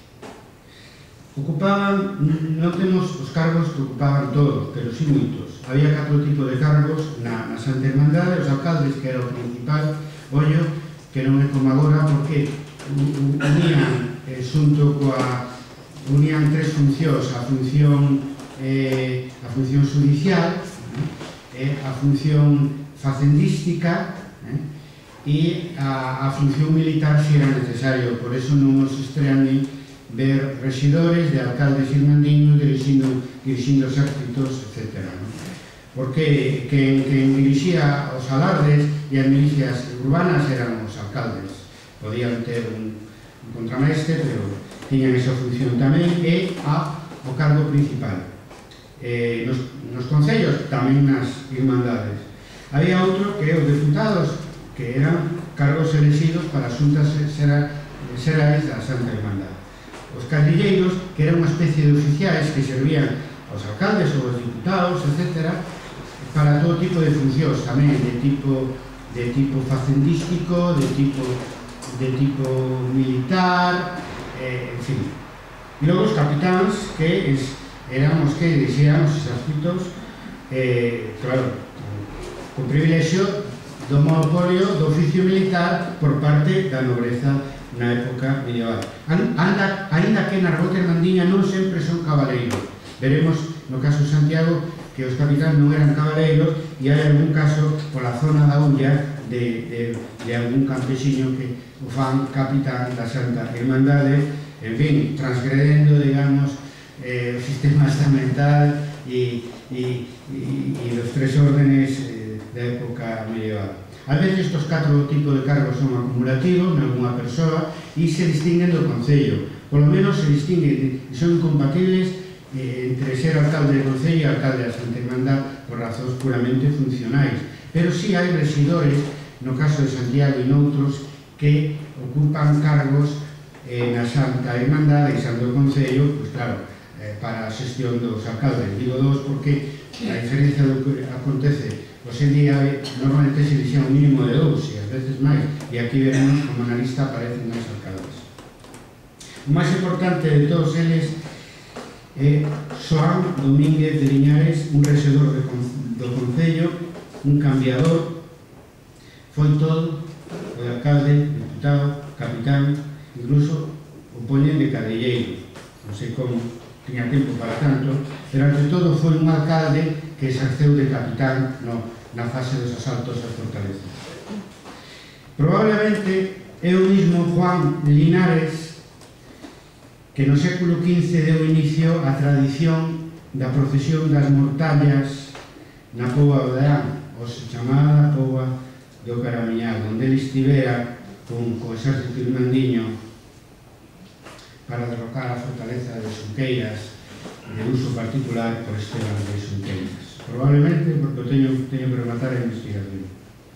Ocupaban, non temos os cargos que ocupaban todos, pero sí moitos. Había catro tipos de cargos na, na Santa Irmandade, os alcaldes, que era o principal, ollo, que non é como agora, porque unían, eh, xunto coa, unían tres funcións, a función, eh, a función judicial, eh, a función facendística, eh, e a, a función militar si era necesario. Por eso non nos estrean ver rexidores de alcaldes irmandiños dirixindo, dirixindo exércitos, etcétera. ¿No? Porque quen, quen dirixía os alardes e as milicias urbanas eran os alcaldes. Podían ter un, un contramestre, pero tiñan esa función tamén, e a, o cargo principal. Eh, nos, nos concellos, tamén nas irmandades. Había outro que os deputados, que eran cargos elegidos para asuntas xerais da Santa Irmandade. Os cadrilleiros, que eran unha especie de oficiais que servían aos alcaldes ou aos diputados, etcétera, para todo tipo de funcións, tamén de tipo de tipo facendístico, de tipo de tipo militar, eh, en fin. E logo os capitáns, que es, eran os que dirixían os exércitos, eh, claro, con privilexio do monopolio do oficio militar por parte da nobreza na época medieval. Anda, ainda que na Volta a Irmandiña non sempre son cabaleiros. Veremos no caso de Santiago que os capitáns non eran cabaleiros e hai algún caso pola zona da Ulla de, de, de algún campesiño que o fan capitán da Santa Irmandade, en fin, transgredendo, digamos, eh, o sistema estamental e, e, e, e os tres órdenes eh, da época medieval. A veces estos catro tipos de cargos son acumulativos en alguna persoa e se distinguen do Concello. Por lo menos se distinguen e son incompatibles eh, entre ser alcalde de Concello e alcalde da Santa Irmandade por razóns puramente funcionais. Pero sí hai rexidores, no caso de Santiago e noutros, que ocupan cargos eh, na Santa Irmandade e Santo Concello, pois claro, eh, para a xestión dos alcaldes. Digo dos porque a diferencia do que acontece hoxe en día, normalmente se dixía un mínimo de dous e ás veces máis, e aquí veremos como na lista aparecen máis alcaldes. O máis importante de todos eles é Xoán Domínguez de Liñares, un rexedor do Concello, un cambiador, foi todo, o de alcalde, diputado, capitán, incluso o poñen de cadrilleiro, non sei como tiña tempo para tanto, pero ante todo foi un alcalde que exerceu de capitán no, na fase dos asaltos a Fortaleza. Probablemente é o mismo Juan Linares que no século quince deu inicio á tradición da procesión das mortallas na Póboa de Adán, ou se chamada Póboa do Caramiñal, onde ele estivera con o exército irmandiño para derrocar a fortaleza de Xunqueiras de uso particular por Esteban de Xunqueiras. Probablemente porque eu teño, teño que rematar a investigación.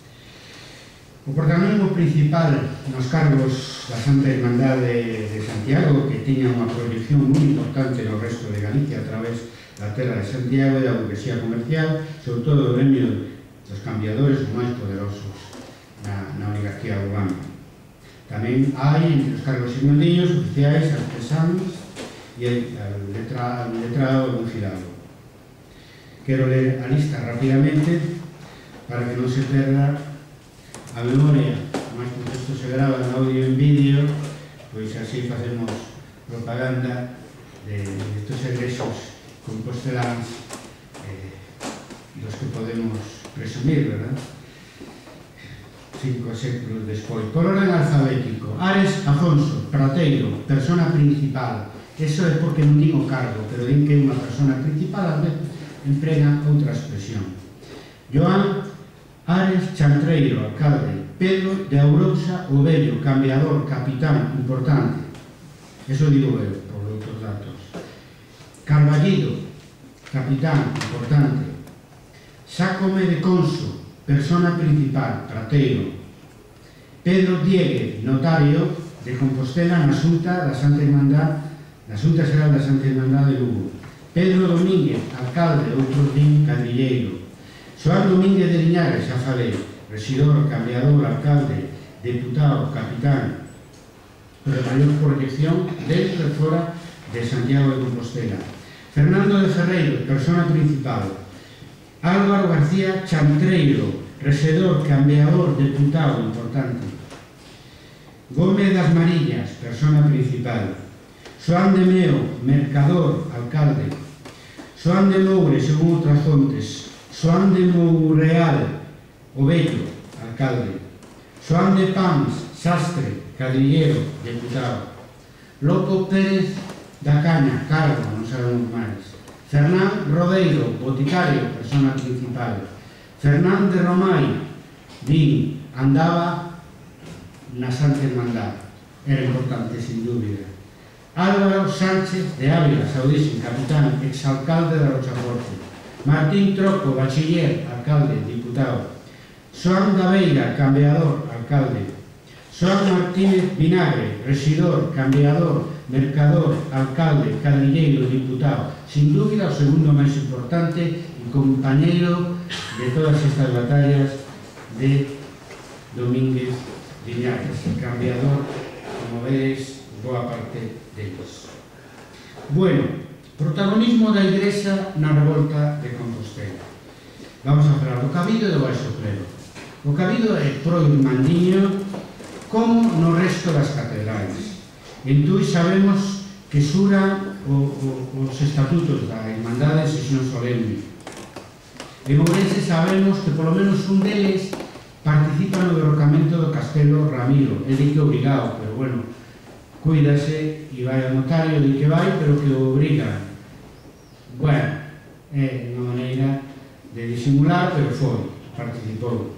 O protagonismo principal nos cargos da Santa Irmandade de Santiago, que tiña unha proyección moi importante no resto de Galicia a través da terra de Santiago e da burguesía comercial, sobre todo o gremio dos cambiadores os máis poderosos na, na oligarquía urbana. Tamén hai entre os cargos irmandiños oficiais, artesanos e el letrado, letrado dun fidalgo. Quero ler a lista rapidamente para que non se perda a memoria, máis que isto se grava en audio e en vídeo, pois así facemos propaganda de estes egresos composteláns eh, dos que podemos presumir, verdad? Cinco séculos despois. Por orden alfabético: Ares Afonso, prateiro, persona principal. Eso é porque non digo cargo, pero din que é unha persona principal, a veces emprega outra expresión. Joan Ares Chantreiro, alcalde. Pedro de Aurousa o Vello, cambiador, capitán, importante. Eso digo eu, por outros datos. Carballido, capitán, importante. Sácome de Conso, persona principal, prateiro. Pedro Diegue, notario de Compostela na Xunta da Santa Irmandad, na Xunta Xeral da Santa Irmandad de Lugo. Pedro Domínguez, alcalde, outro din cadrilleiro. Xoán Domínguez de Liñares, xa falei, rexidor, cambiador, alcalde, deputado, capitán, pero maior proyección dentro e fora de Santiago de Compostela. Fernando de Ferreiro, persona principal. Álvaro García Chantreiro, rexedor, cambiador, deputado, importante. Gómez das Marillas, persona principal. Xoán de Meo, mercador, alcalde. Xoán de Moure, según outras fontes. Xoán de Moureal, o Bello, alcalde. Xoán de Pams, sastre, cadrillero, deputado. Lopo Pérez da Caña, cargo, non sabemos máis. Fernán Rodeiro, boticario, persona principal. Fernán de Romai, din, andaba na Santa Irmandad. Era importante, sin dúbida. Álvaro Sánchez de Ávila, saudísimo, capitán, exalcalde de Rochaforte. Martín Troco, bachiller, alcalde, diputado. Xoán Gabeira, cambiador, alcalde. Xoán Martínez Vinagre, rexidor, cambiador, mercador, alcalde, cadrilleiro, diputado. Sin dúbida, o segundo máis importante e compañeiro de todas estas batallas de Domínguez Viñares, cambiador, como veis, boa parte deles. Bueno, protagonismo da Igrexa na revolta de Compostela. Vamos a falar do Cabido e do Baixo Clero. O Cabido é pro-irmandiño como no resto das catedrais. Entón sabemos que xura o, o, os estatutos da Irmandade de Sesión Solemne. En Ourense sabemos que polo menos un deles participa no derrocamento do Castelo Ramiro. É di que obrigado, pero bueno, cuídase e vai ao notario, di que vai, pero que o obriga. Bueno, é unha maneira de disimular, pero foi, participou.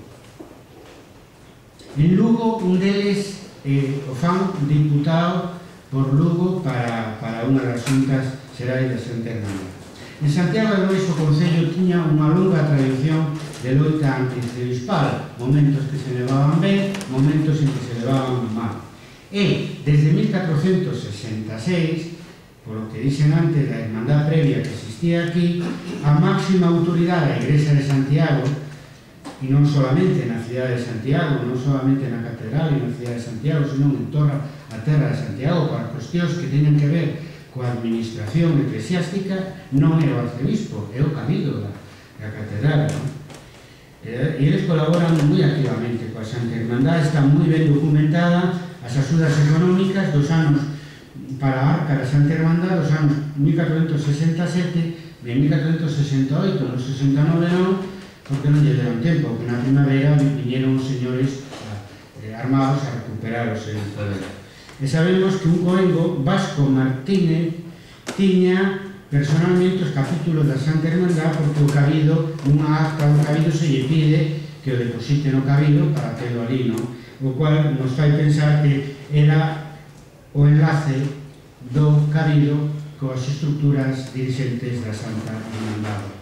En Lugo, un deles eh, o fan diputado por Lugo para, para unha das xuntas xerais da Santa Irmandad. En Santiago de Lois o Concello tiña unha longa tradición de loita antiarzobispal, momentos que se levaban ben, momentos en que se levaban mal. E, desde mil catrocentos sesenta e seis, por lo que dixen antes da Irmandad previa que existía aquí, a máxima autoridade da Igrexa de Santiago, e non solamente na cidade de Santiago, non solamente na catedral e na cidade de Santiago, senón en toda a terra de Santiago, para cuestións que teñan que ver coa administración eclesiástica, non é o arcebispo, é o cabido da, da catedral, non? E eles colaboran moi activamente coa Santa Irmandad, está moi ben documentada as axudas económicas dos anos para a Arca da Santa Irmandad dos anos mil catrocentos sesenta e sete e mil catrocentos sesenta e oito, no sesenta e nove non, porque non lle deron tempo, que na primavera viñeron os señores eh, armados a recuperar o seu poder. E sabemos que un coengo, Vasco Martínez, tiña personalmente os capítulos da Santa Irmandad porque o cabido, nunha acta do cabido se lle pide que o deposite no cabido para telo ali, non? O cual nos fai pensar que era o enlace do cabido coas estructuras dirixentes da Santa Irmandad.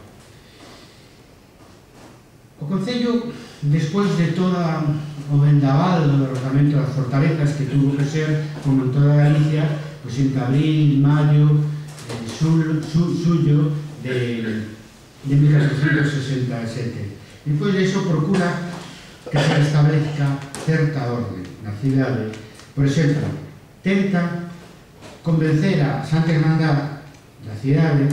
O Concello, despois de todo o vendaval do derrocamento das fortalezas que tuvo que ser, como en toda Galicia, pois entre abril, maio, eh, sul, sul, suyo de, de mil catrocentos sesenta e sete. Despois de iso procura que se establezca certa orde na cidade. Por exemplo, tenta convencer a Santa Irmandad da cidade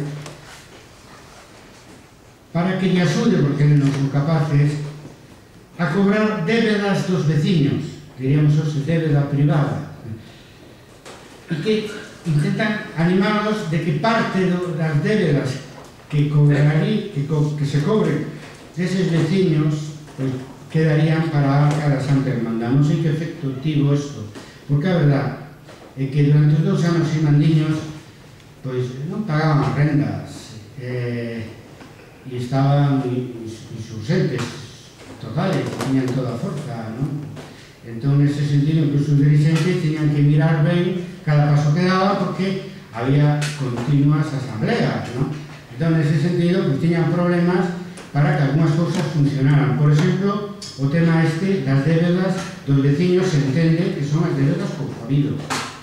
para que lle axude, porque non son capaces, a cobrar débedas dos veciños, diríamos hoxe, débeda privada, e que intentan animarlos de que parte das débedas que cobrarí, que, co, que se cobren deses veciños, pues, quedarían para a Arca da Santa Irmandad. Non sei que efecto tivo isto, porque a verdad é que durante os dous anos irmandiños pois non pagaban as rendas, eh, e estaban insurgentes totales, tiñan toda a forza, non? Entón, nese sentido, incluso os dirigentes tiñan que mirar ben cada paso que daba porque había continuas asambleas, non? Entón, nese sentido, pues, tiñan problemas para que algunhas cousas funcionaran. Por exemplo, o tema este das débedas dos veciños se entende que son as débedas consabidos.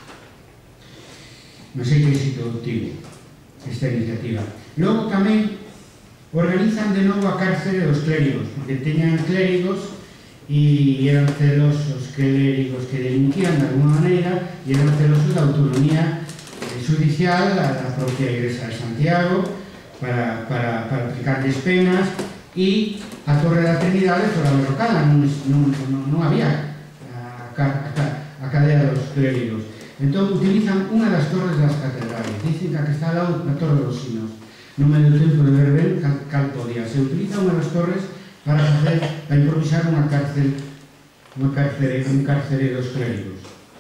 Non sei que éxito obtivo esta iniciativa. Logo tamén organizan de novo a cárcere dos clérigos, porque teñan clérigos e eran celosos clérigos que delinquían de alguna maneira e eran celosos da autonomía judicial da propia Igrexa de Santiago para, para, para aplicarles penas, e a Torre da Trinidade fora derrocada, non, non, non, non había a, a, a cadea dos clérigos. Entón utilizan unha das torres das catedrales, dicen que a que está ao lado da Torre dos Sinos. Non me deu tempo de ver ben cal, cal podía. Se utiliza unha das torres para facer, para improvisar unha cárcel, unha cárcere, un cárcere dos clérigos.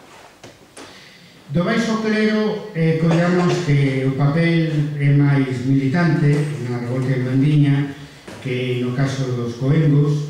Do baixo clero, eh, coidamos que o papel é máis militante na revolta de Mandiña que no caso dos coengos,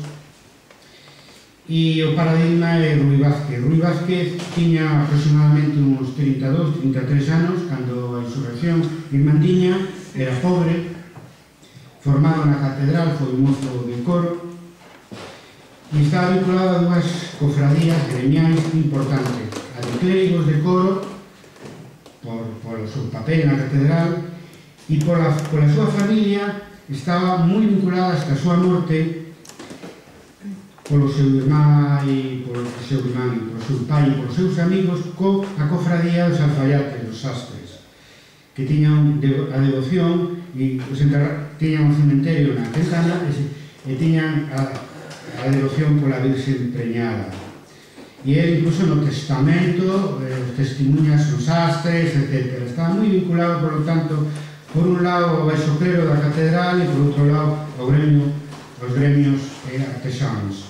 e o paradigma é Rui Vázquez. Rui Vázquez tiña aproximadamente uns trinta e dous, trinta e tres anos cando a insurrección en Mandiña, era pobre, formado na catedral, foi mozo de coro e estaba vinculado a dúas cofradías gremiais importantes, a de clérigos de coro por, por o seu papel na catedral e pola, pola súa familia estaba moi vinculada hasta a súa morte polo seu irmán e polo seu irmán e polo seu pai e polos seus amigos co a cofradía dos alfaiates, dos sastres, que tiñan a devoción e os tiñan un cementerio na Quentana e tiñan a, a devoción pola Virxe Preñada. E ele, incluso no testamento, eh, os testimuñas son sastres, etcétera. Estaba moi vinculado, por lo tanto, por un lado ao baixo clero da catedral e por outro lado ao gremio, aos gremios eh, artesanos.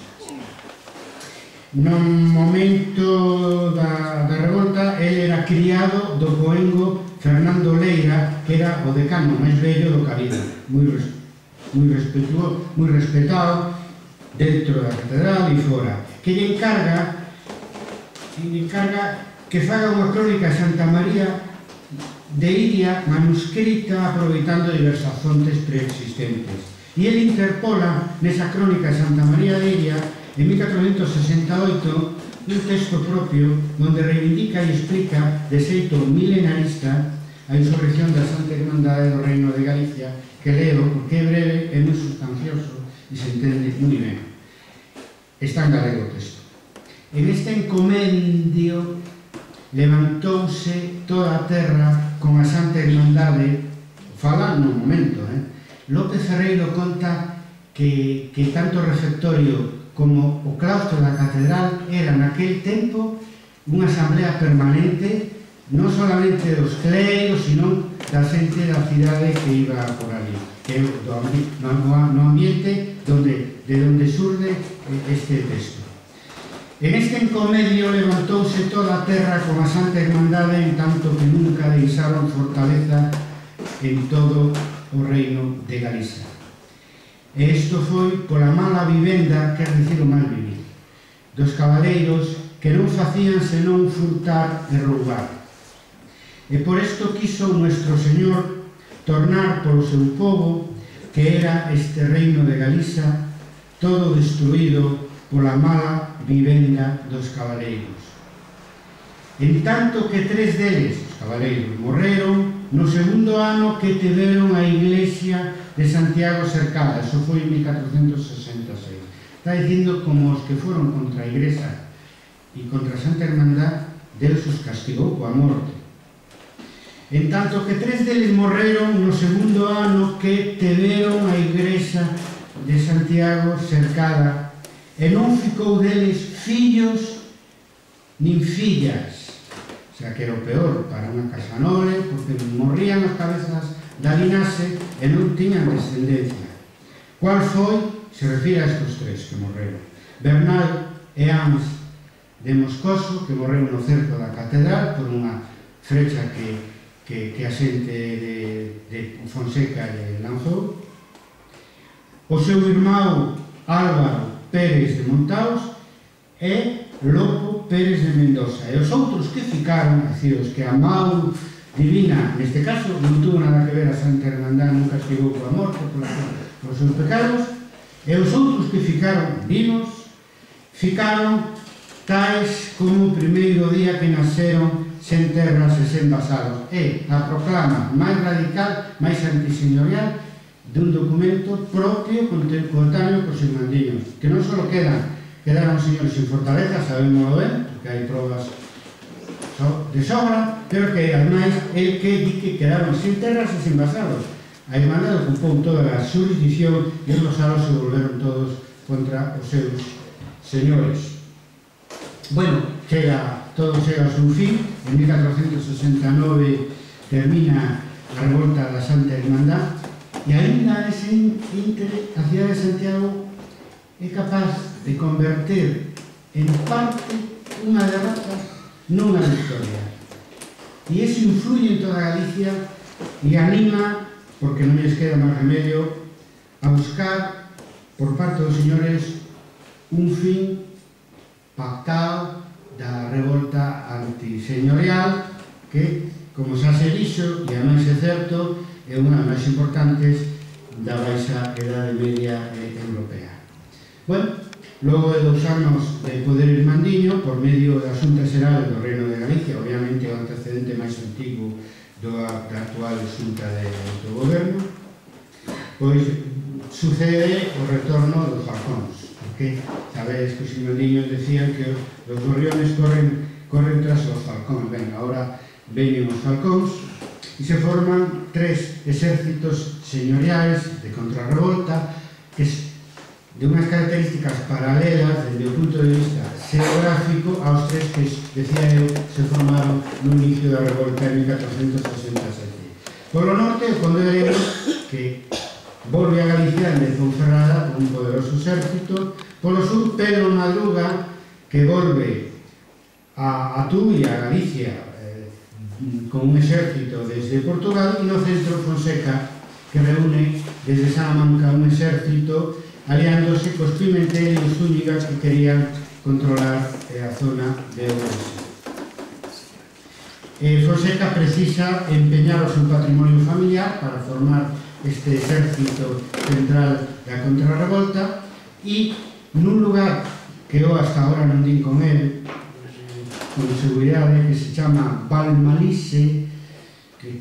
No momento da, da revolta, ele era criado do coengo Fernando Leira, que era o decano máis vello do Cabida, moi, res, moi, respetuoso, moi respetado dentro da catedral e fora, que lle encarga, lle encarga que faga unha crónica de Santa María de Iria manuscrita aproveitando diversas fontes preexistentes. E ele interpola nesa crónica de Santa María de Iria en mil catrocentos sesenta e oito un texto propio onde reivindica e explica de xeito milenarista a insurrección da Santa Irmandade do Reino de Galicia, que leo porque é breve e moi sustancioso e se entende moi ben. Está en galego o texto. En este encomendio levantouse toda a terra con a Santa Irmandade, fala no momento, eh? López Ferreiro conta que, que tanto o refectorio como o claustro da catedral era naquel tempo unha asamblea permanente non solamente dos clérigos, sino da xente da cidade que iba por ali, que é no ambiente donde, de onde surde este texto. En este encomedio levantouse toda a terra con a Santa Irmandade, en tanto que nunca deixaron fortaleza en todo o reino de Galicia. E isto foi pola mala vivenda, quer dicir o mal vivir, dos cabaleiros que non facían senón furtar e roubar. E por isto quiso nuestro Señor tornar polo seu povo, que era este reino de Galicia, todo destruído pola mala vivenda dos cabaleiros. En tanto que tres deles, os cabaleiros, morreron no segundo ano que tiveron a iglesia de Santiago cercada, eso foi en mil catrocentos sesenta e seis. Está dicindo como os que foron contra a igrexa e contra a Santa Hermandad, Deus os castigou coa morte. En tanto que tres deles morreron no segundo ano que tiveron a igrexa de Santiago cercada, e non ficou deles fillos nin fillas, o sea que era o peor para unha casa nobre, porque morrían as cabezas da linaxe e non tiñan descendencia. Cual foi? Se refire a estos tres que morreron: Bernal e Ams de Moscoso, que morreron no cerco da catedral por unha frecha que, que, que a xente de, de Fonseca lle lanzou; o seu irmão Álvaro Pérez de Montaos e Lopo Pérez de Mendoza. E os outros que ficaron, dicir, os que a Mau Divina, neste caso, non tuvo nada que ver a Santa Hermandad, non castigou coa morte polos seus pecados, e os outros que ficaron vivos, ficaron tais como o primeiro día que naceron sen terras e sen vasalos. É a proclama máis radical, máis antiseñorial dun documento propio contemporáneo cos irmandiños, que non só quedan, quedaron señores sin fortaleza, sabémoslo ben, porque hai probas de sobra, pero que ademais el que di que quedaron sin terras e sin vasalos. A Irmandade ocupou toda a jurisdicción e os vasalos se volveron todos contra os seus señores. Bueno, chega, todo chega ao seu fin. En mil catrocentos sesenta e nove termina a revolta da Santa Irmandad e ainda nese íntere a cidade de Santiago é capaz de converter en parte unha derrota nunha victoria. E iso influye en toda Galicia e anima, porque non lles queda máis remedio, a buscar por parte dos señores un fin pactado da revolta antiseñorial que, como xa se dixo, e a máis é certo, é unha das máis importantes da baixa Edade Media Europea. Bueno, logo de dous anos de poder irmandiño, por medio da Xunta Xeral do Reino de Galicia, obviamente o antecedente máis antigo da actual Xunta de Autogoberno, pois sucede o retorno dos falcóns, porque sabedes que os irmandiños decían que os gorriones corren, corren tras os falcóns. Ben, agora veñen os falcóns e se forman tres exércitos señoriais de contrarrevolta que de unhas características paralelas desde o punto de vista xeográfico aos tres que, decía eu, se formaron no inicio da revolta en mil catrocentos sesenta e sete. Polo norte, o conde de León, que volve a Galicia de Ponferrada con un poderoso exército. Polo sur, Pedro Madruga, que volve a, a Tú e a Galicia eh, con un exército desde Portugal, e no centro Fonseca, que reúne desde Salamanca un exército aliándose cos Pimentel e os Zúñiga, que querían controlar a zona de Ourense. Fonseca precisa empeñar o seu patrimonio familiar para formar este exército central da contrarrevolta e nun lugar que eu hasta ahora non din con el con seguridade, que se chama Valmalice, que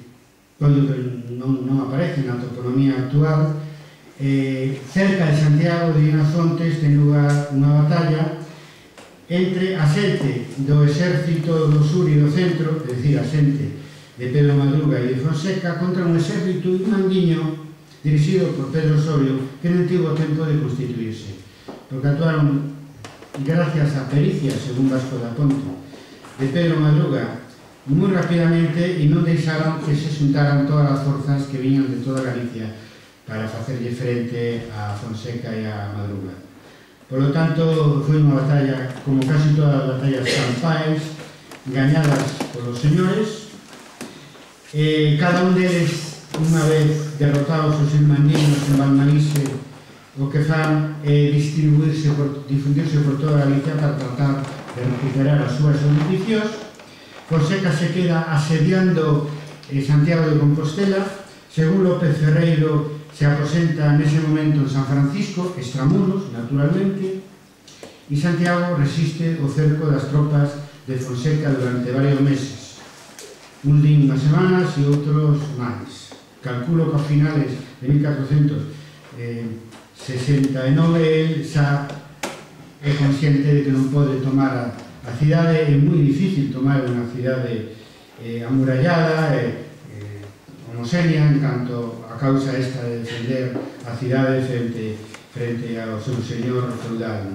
non, non aparece na toponomía actual. Eh, cerca de Santiago de Inafontes ten lugar unha batalla entre a xente do exército do sur e do centro, é dicir, a xente de Pedro Madruga e de Fonseca, contra un exército irmandiño dirixido por Pedro Osorio, que non tivo tempo de constituirse, porque actuaron gracias á pericia, según Vasco da Ponte, de Pedro Madruga moi rapidamente e non deixaron que se xuntaran todas as forzas que viñan de toda Galicia para facerlle frente a Fonseca e a Madruga. Por lo tanto, foi unha batalla, como casi todas as batallas campais, gañadas polos señores. Eh, cada un deles, unha vez derrotados os irmandiños en Valmalice, o que fan é distribuirse, por, difundirse por toda Galicia para tratar de recuperar as súas edificios. Fonseca se queda asediando eh, Santiago de Compostela. Según López Ferreiro, se aposenta nese momento en San Francisco, extramuros, naturalmente, e Santiago resiste o cerco das tropas de Fonseca durante varios meses. Un din unhas semanas e outros máis. Calculo que a finales de mil catrocentos sesenta e nove el xa é consciente de que non pode tomar a, a cidade. É moi difícil tomar unha cidade eh, amurallada e eh, homoxénea en canto a causa esta de defender a cidade frente, frente ao seu señor feudal.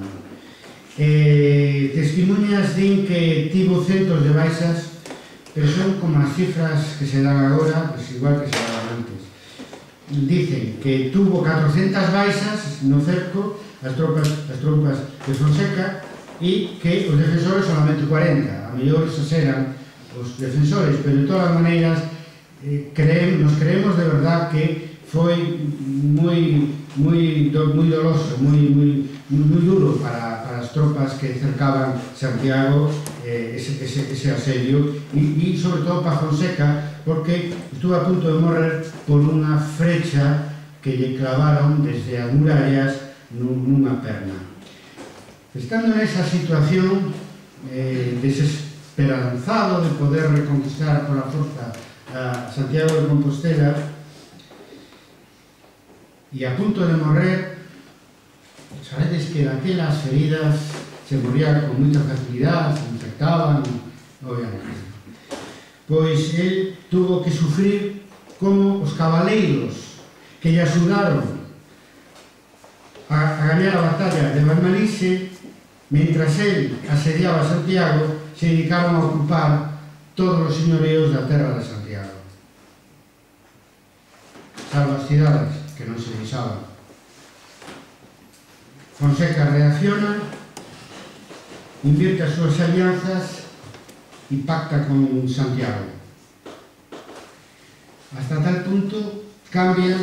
Eh, testimonhas din que tivo centos de baixas, pero son como as cifras que se dan agora, pues igual que se daban antes. Dicen que tuvo catrocentas baixas no cerco as tropas, as tropas de Fonseca e que os defensores solamente cuarenta. A mellor esos eran os defensores, pero de todas as maneiras eh, creemos, nos creemos de verdad que foi moi moi, do, moi doloso, moi, moi, moi duro para, para as tropas que cercaban Santiago, eh, ese, ese, ese asedio, e, e sobre todo para Fonseca, porque estuvo a punto de morrer por unha frecha que lle clavaron desde as murallas nunha perna. Estando nesa situación, eh, desesperanzado de poder reconquistar por la forza a Santiago de Compostela, e a punto de morrer, sabedes que daquelas heridas se moría con moita facilidade, se infectaban, obviamente. Pois el tuvo que sufrir como os cabaleiros que lle axudaron a, a gañar a batalla de Valmalise, mentras el asediaba Santiago, se dedicaron a ocupar todos os señoreos da terra de Santiago, salvo as cidades que non se guisaban. Fonseca reacciona, invierte as súas alianzas e pacta con Santiago. Hasta tal punto cambia,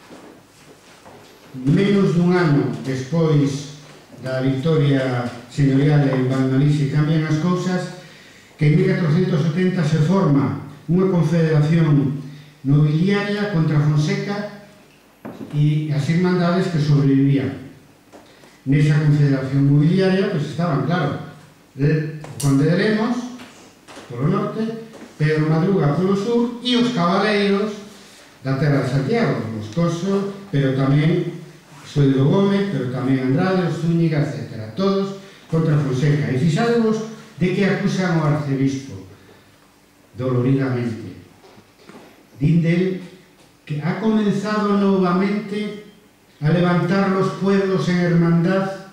menos dun ano despois da victoria señorial en Valmalise, cambian as cousas, que en mil catrocentos setenta se forma unha confederación nobiliaria contra Fonseca e as irmandades que sobrevivían. Nesa confederación mobiliaria, pois estaban, claro, o conde de Lemos, polo norte, Pedro Madruga polo sur, e os cabaleiros da terra de Santiago, Moscoso, pero tamén Sueldo Gómez, pero tamén Andrade, Zúñiga, etcétera. Todos contra Fonseca. E fixadevos de que acusan ao arcebispo, doloridamente. Din del que ha comenzado novamente a levantar los pueblos en hermandad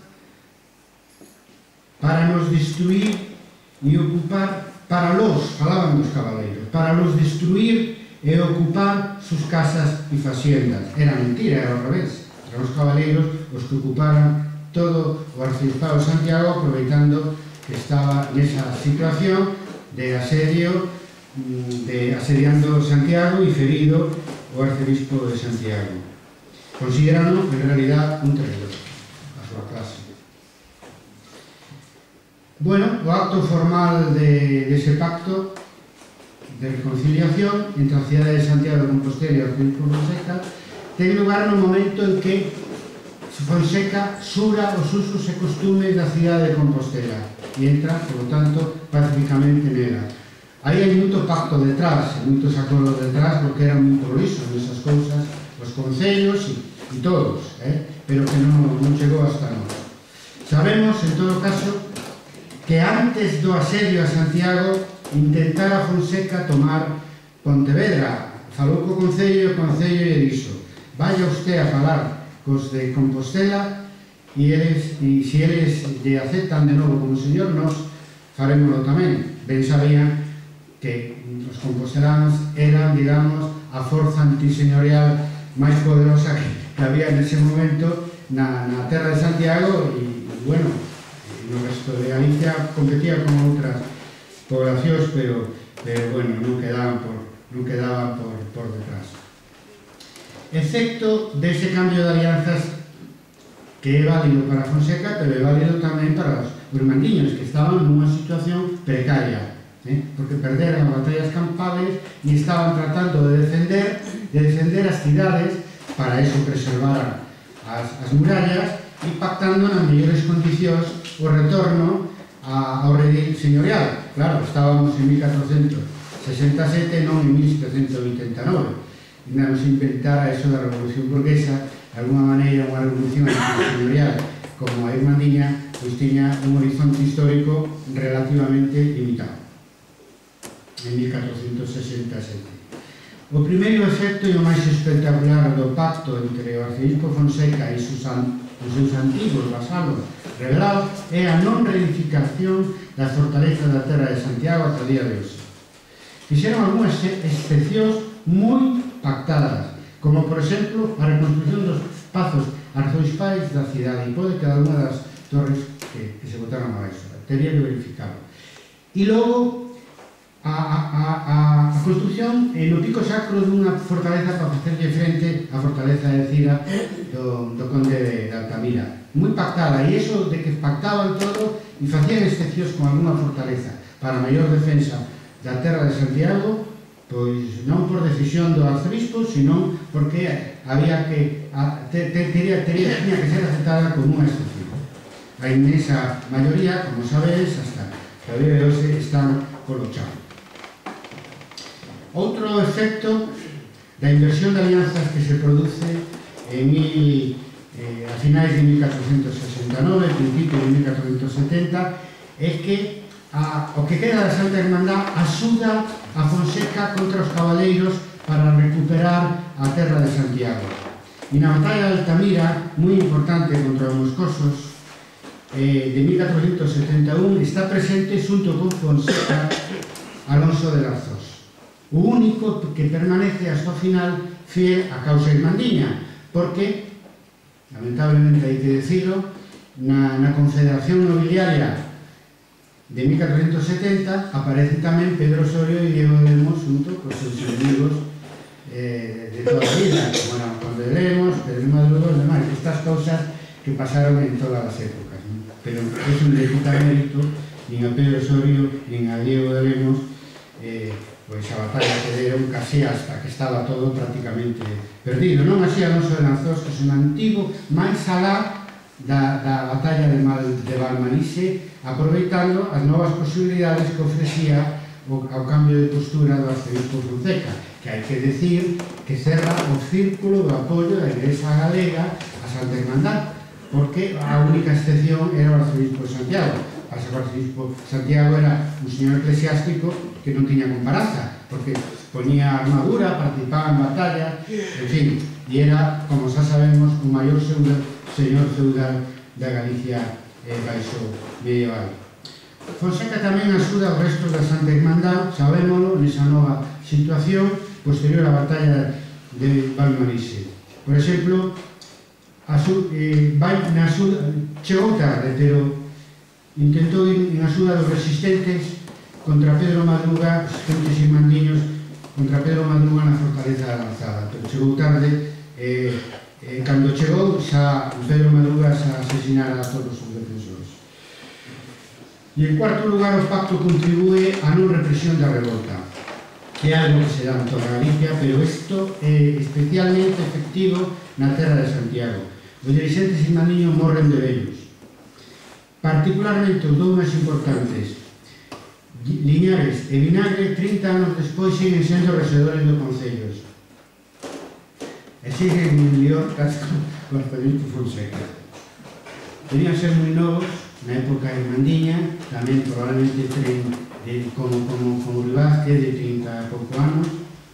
para nos destruir e ocupar, para los, falaban dos cabaleiros, para los destruir e ocupar sus casas e faciendas. Era mentira, era ao revés. Eran os cabaleiros os que ocuparan todo o arciprestado de Santiago, aproveitando que estaba nesa situación de asedio, de asediando Santiago e ferido o arcebispo de Santiago. Considerano, en realidad, un traidor a súa clase. Bueno, o acto formal de, de ese pacto de reconciliación entre a cidade de Santiago de Compostela e o arcebispo Fonseca ten lugar no momento en que Fonseca xura os usos e costumes da cidade de Compostela e entra, por lo tanto, pacíficamente nela. Aí hai moito pacto detrás, moitos acordos detrás, porque eran moi prolisos nesas cousas, os concellos e todos, eh? pero que non, non chegou hasta nós. Sabemos, en todo caso, que antes do asedio a Santiago intentara Fonseca tomar Pontevedra. Falou co Concello e o Concello lle dixo: vaya usted a falar cos de Compostela e eles, e se eles lle aceptan de novo como señor, nos farémoslo tamén. Ben sabían que os compostelanos eran, digamos, a forza antiseñorial máis poderosa que había nese momento na, na terra de Santiago e, e bueno, no resto de Galicia competía con outras poblacións, pero, pero bueno, non quedaban por, non quedaban por, por detrás. Excepto dese cambio de alianzas que é válido para Fonseca, pero é válido tamén para os irmandiños, que estaban nunha situación precaria, eh? porque perderan as batallas campales e estaban tratando de defender, de defender as cidades, para eso preservaran as, as murallas e pactando nas mellores condicións o retorno a, ao redil señorial. Claro, estábamos en mil catrocentos sesenta e sete, non en mil setecientos oitenta e nove. E non se inventara eso da revolución burguesa, de alguma maneira unha revolución antiseñorial como a irmandiña, pois tiña un horizonte histórico relativamente limitado en mil catrocentos sesenta e sete. O primeiro efecto e o máis espectacular do pacto entre o arcebispo Fonseca e os seus antigos vasalos rebelados é a non reedificación das fortalezas da terra de Santiago ata o día de hoxe. Fixeron algunhas excepcións moi pactadas, como por exemplo a reconstrucción dos pazos arzobispais da cidade, e pode que alguna das torres que, que se botaron abaixo, teria que verificarlo. E logo a, a, a, a construción no pico sacro dunha fortaleza para facerlle frente á fortaleza de Cira do, do conde de Altamira. Moi pactada, e iso de que pactaban todo e facían excepcións con alguna fortaleza para a maior defensa da terra de Santiago, pois non por decisión do arzobispo, sino porque había que a, te, te, teria, teria, teria que ser aceptada como unha excepción. A inmensa maioría, como sabedes, hasta que a día de hoxe están polo chão. Outro efecto da inversión de alianzas que se produce en mil, eh, a finais de mil catrocentos sesenta e nove, principio de mil catrocentos setenta, é que a, o que queda da Santa Hermandad axuda a Fonseca contra os cabaleiros para recuperar a terra de Santiago. E na batalla de Altamira, moi importante contra os moscosos, eh, de mil catrocentos setenta e un, está presente xunto con Fonseca Alonso de Larzós, o único que permanece hasta o final fiel a causa irmandiña, porque, lamentablemente hai que decirlo, na, na Confederación Nobiliaria de mil catrocentos setenta aparecen tamén Pedro Osorio e Diego de Lemos junto cos seus enemigos eh, de toda a vida, como era o Conde de Lemos, Pedro Madruga e demais, estas cousas que pasaron en todas as épocas, ¿no? Pero eso non le quita mérito nin a Pedro Osorio nin a Diego de Lemos, eh, pois a batalla que deron casi hasta que estaba todo prácticamente perdido. Non así Alonso de Lanzós, que se mantivo máis alá da, da batalla de, Mal, de Valmanise, aproveitando as novas posibilidades que ofrecía o, ao cambio de postura do arzobispo Fonseca, que hai que decir que cerra o círculo do apoio da Igrexa Galega a Santa Hermandad, porque a única excepción era o arzobispo de Santiago. O arzobispo de Santiago era un señor eclesiástico que non tiña comparanza, porque ponía armadura, participaba en batalla, en fin, e era, como xa sabemos, o maior señor feudal da Galicia eh, baixo medieval. Fonseca tamén axuda os restos da Santa Hermandad, sabémolo, nesa nova situación posterior á batalla de Valmanise. Por exemplo, asu, eh, vai na axuda, chegou tarde, pero intentou ir en axuda dos resistentes contra Pedro Madruga, os resistentes irmandiños, contra Pedro Madruga na fortaleza da Lanzada, pero chegou tarde, eh, eh, cando chegou, xa Pedro Madruga xa asesinara a todos os defensores. E en cuarto lugar, o pacto contribúe a non represión da revolta, que é algo que se dá en toda Galicia, pero isto é especialmente efectivo na terra de Santiago. Os dirigentes irmandiños morren de vellos. Particularmente os dous máis importantes, Liñares e Vinagre, trinta anos despois siguen sendo resedores do Concello. E siguen en liortas con o arzobispo Fonseca. Tenían ser moi novos na época irmandiña, tamén probablemente tren, de, como, como, como Rivázquez, de trinta e pouco anos,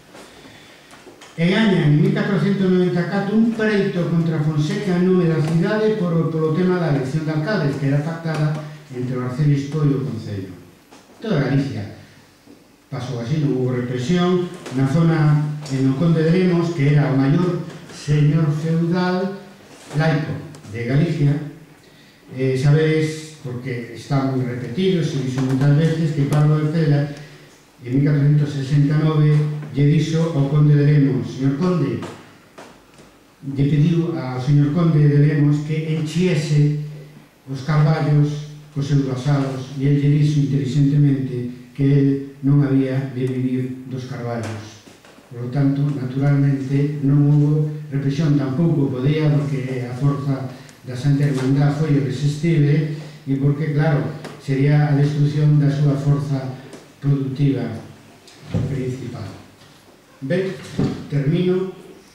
e gañan en mil catrocentos noventa e catro un preito contra Fonseca en nome da cidade por, por o tema da elección de alcaldes, que era pactada entre o arzobispo e o Concello. Toda Galicia pasou así, non hubo represión. Na zona en o Conde de Lemos, que era o maior señor feudal laico de Galicia, eh, sabedes, porque está moi repetido, se dixo moitas veces, que Pablo de Cela en mil catrocentos sesenta e nove lle dixo ao Conde de Lemos: señor Conde, lle pediu ao señor Conde de Lemos que enchiese os carballos cos seus vasalos, e el lle dixo inteligentemente que el non había de vivir dos carballos. Por lo tanto, naturalmente, non hubo represión, tampouco podía, porque a forza da Santa Hermandad foi irresistible, e porque, claro, sería a destrucción da súa forza productiva principal. Ben, termino.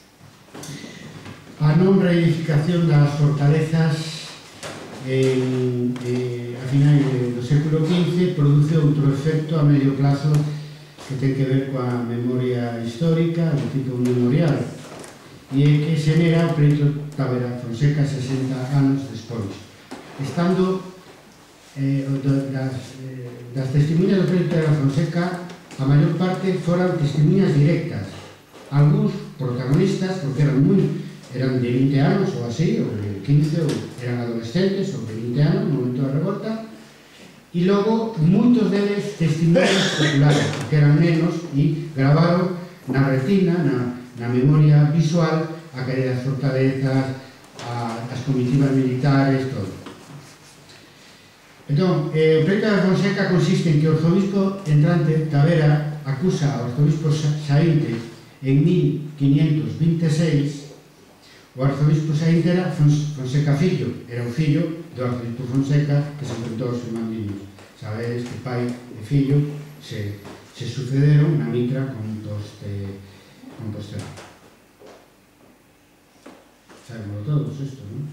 A non reedificación das fortalezas en, eh, a finais do século quince produce outro efecto a medio plazo que ten que ver coa memoria histórica, do tipo memorial, e é que xenera o pleito Tavera Fonseca sesenta anos despois. Estando eh, das, eh, das testemunhas do pleito Tavera Fonseca, a maior parte foran testemunhas directas, algúns protagonistas, porque eran moi eran de vinte anos ou así, ou de quince, ou eran adolescentes, ou de vinte anos, no momento da revolta, e logo moitos deles testimonios populares, que eran nenos, e gravaron na retina, na, na memoria visual, a caída das fortalezas, a, as comitivas militares, todo. Entón, eh, o pleito da Fonseca consiste en que o arzobispo entrante Tavera acusa ao arzobispo Saínte en mil quinientos vinte e seis. O arzobispo Saínte era Fonseca fillo, era o fillo do arzobispo Fonseca que se enfrentou aos irmandiños. Sabedes que pai e fillo se, se sucederon na mitra con dos de Compostela. Sabemos todos isto, non?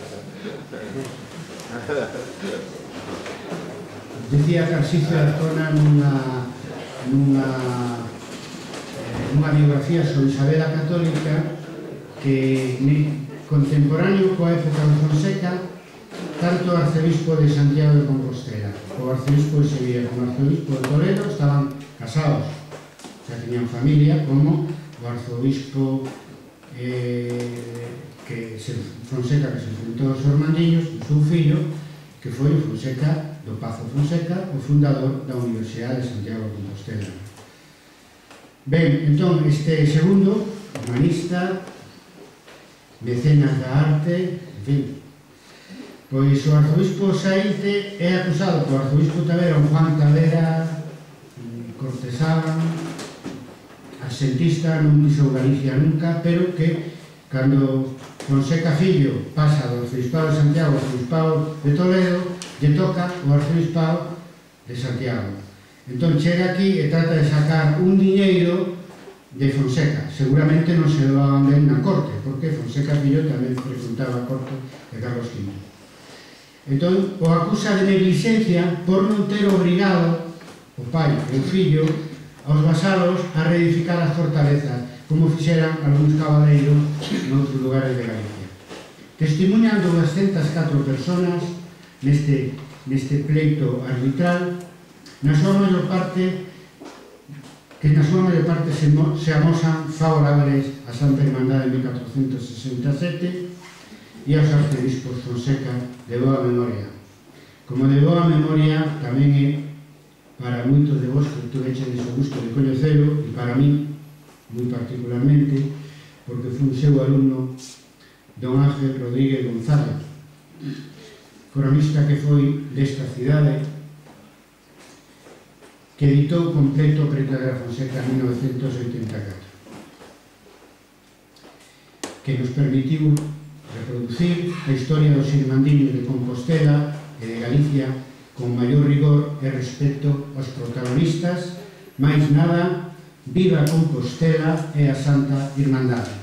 Decía Tarsicio Arjona nunha nunha eh, nunha biografía sobre Isabel a Católica que contemporáneo coa época de Fonseca, tanto o arzobispo de Santiago de Compostela, o arzobispo de Sevilla como o arzobispo de Toledo estaban casados, xa tenían familia, como o arzobispo eh, que se, Fonseca que se enfrentou aos irmandiños, o seu fillo, que foi o Fonseca do Pazo Fonseca, o fundador da Universidade de Santiago de Compostela. Ben, entón, este segundo, humanista, mecenas da arte, en fin, pois o arzobispo Saínte é acusado por arzobispo Tavera, un Juan Tavera, cortesán, asentista, non pisou Galicia nunca, pero que, cando Fonseca fillo pasa do arzobispado de Santiago ao arzobispado de Toledo, lle toca o arzobispado de Santiago. Entón chega aquí e trata de sacar un diñeiro de Fonseca. Seguramente non se levaban ben na corte, porque Fonseca fillo tamén frecuentaba a corte de Carlos quinto. Entón, o acusa de negligencia por non ter obrigado o pai e o fillo aos vasalos a reedificar as fortalezas, como fixeran algúns cabaleiros noutros lugares de Galicia. Testimuñan doscientas catro personas neste, neste pleito arbitral, na súa maior parte que na súa maior parte se, se amosan favorables a Santa Irmandade de mil catrocentos sesenta e sete e aos arcebispos Fonseca de boa memoria. Como de boa memoria tamén é para moitos de vos que tuvechedes o gusto de coñecelo, e para mí, moi particularmente, porque fui un seu alumno, don Ángel Rodríguez González, cronista que foi desta cidade, que editou completo o Preto de la Fonseca en mil novecentos oitenta e catro, que nos permitiu reproducir a historia dos irmandiños de Compostela e de Galicia con maior rigor e respecto aos protagonistas. Máis nada, viva Compostela e a Santa Irmandade.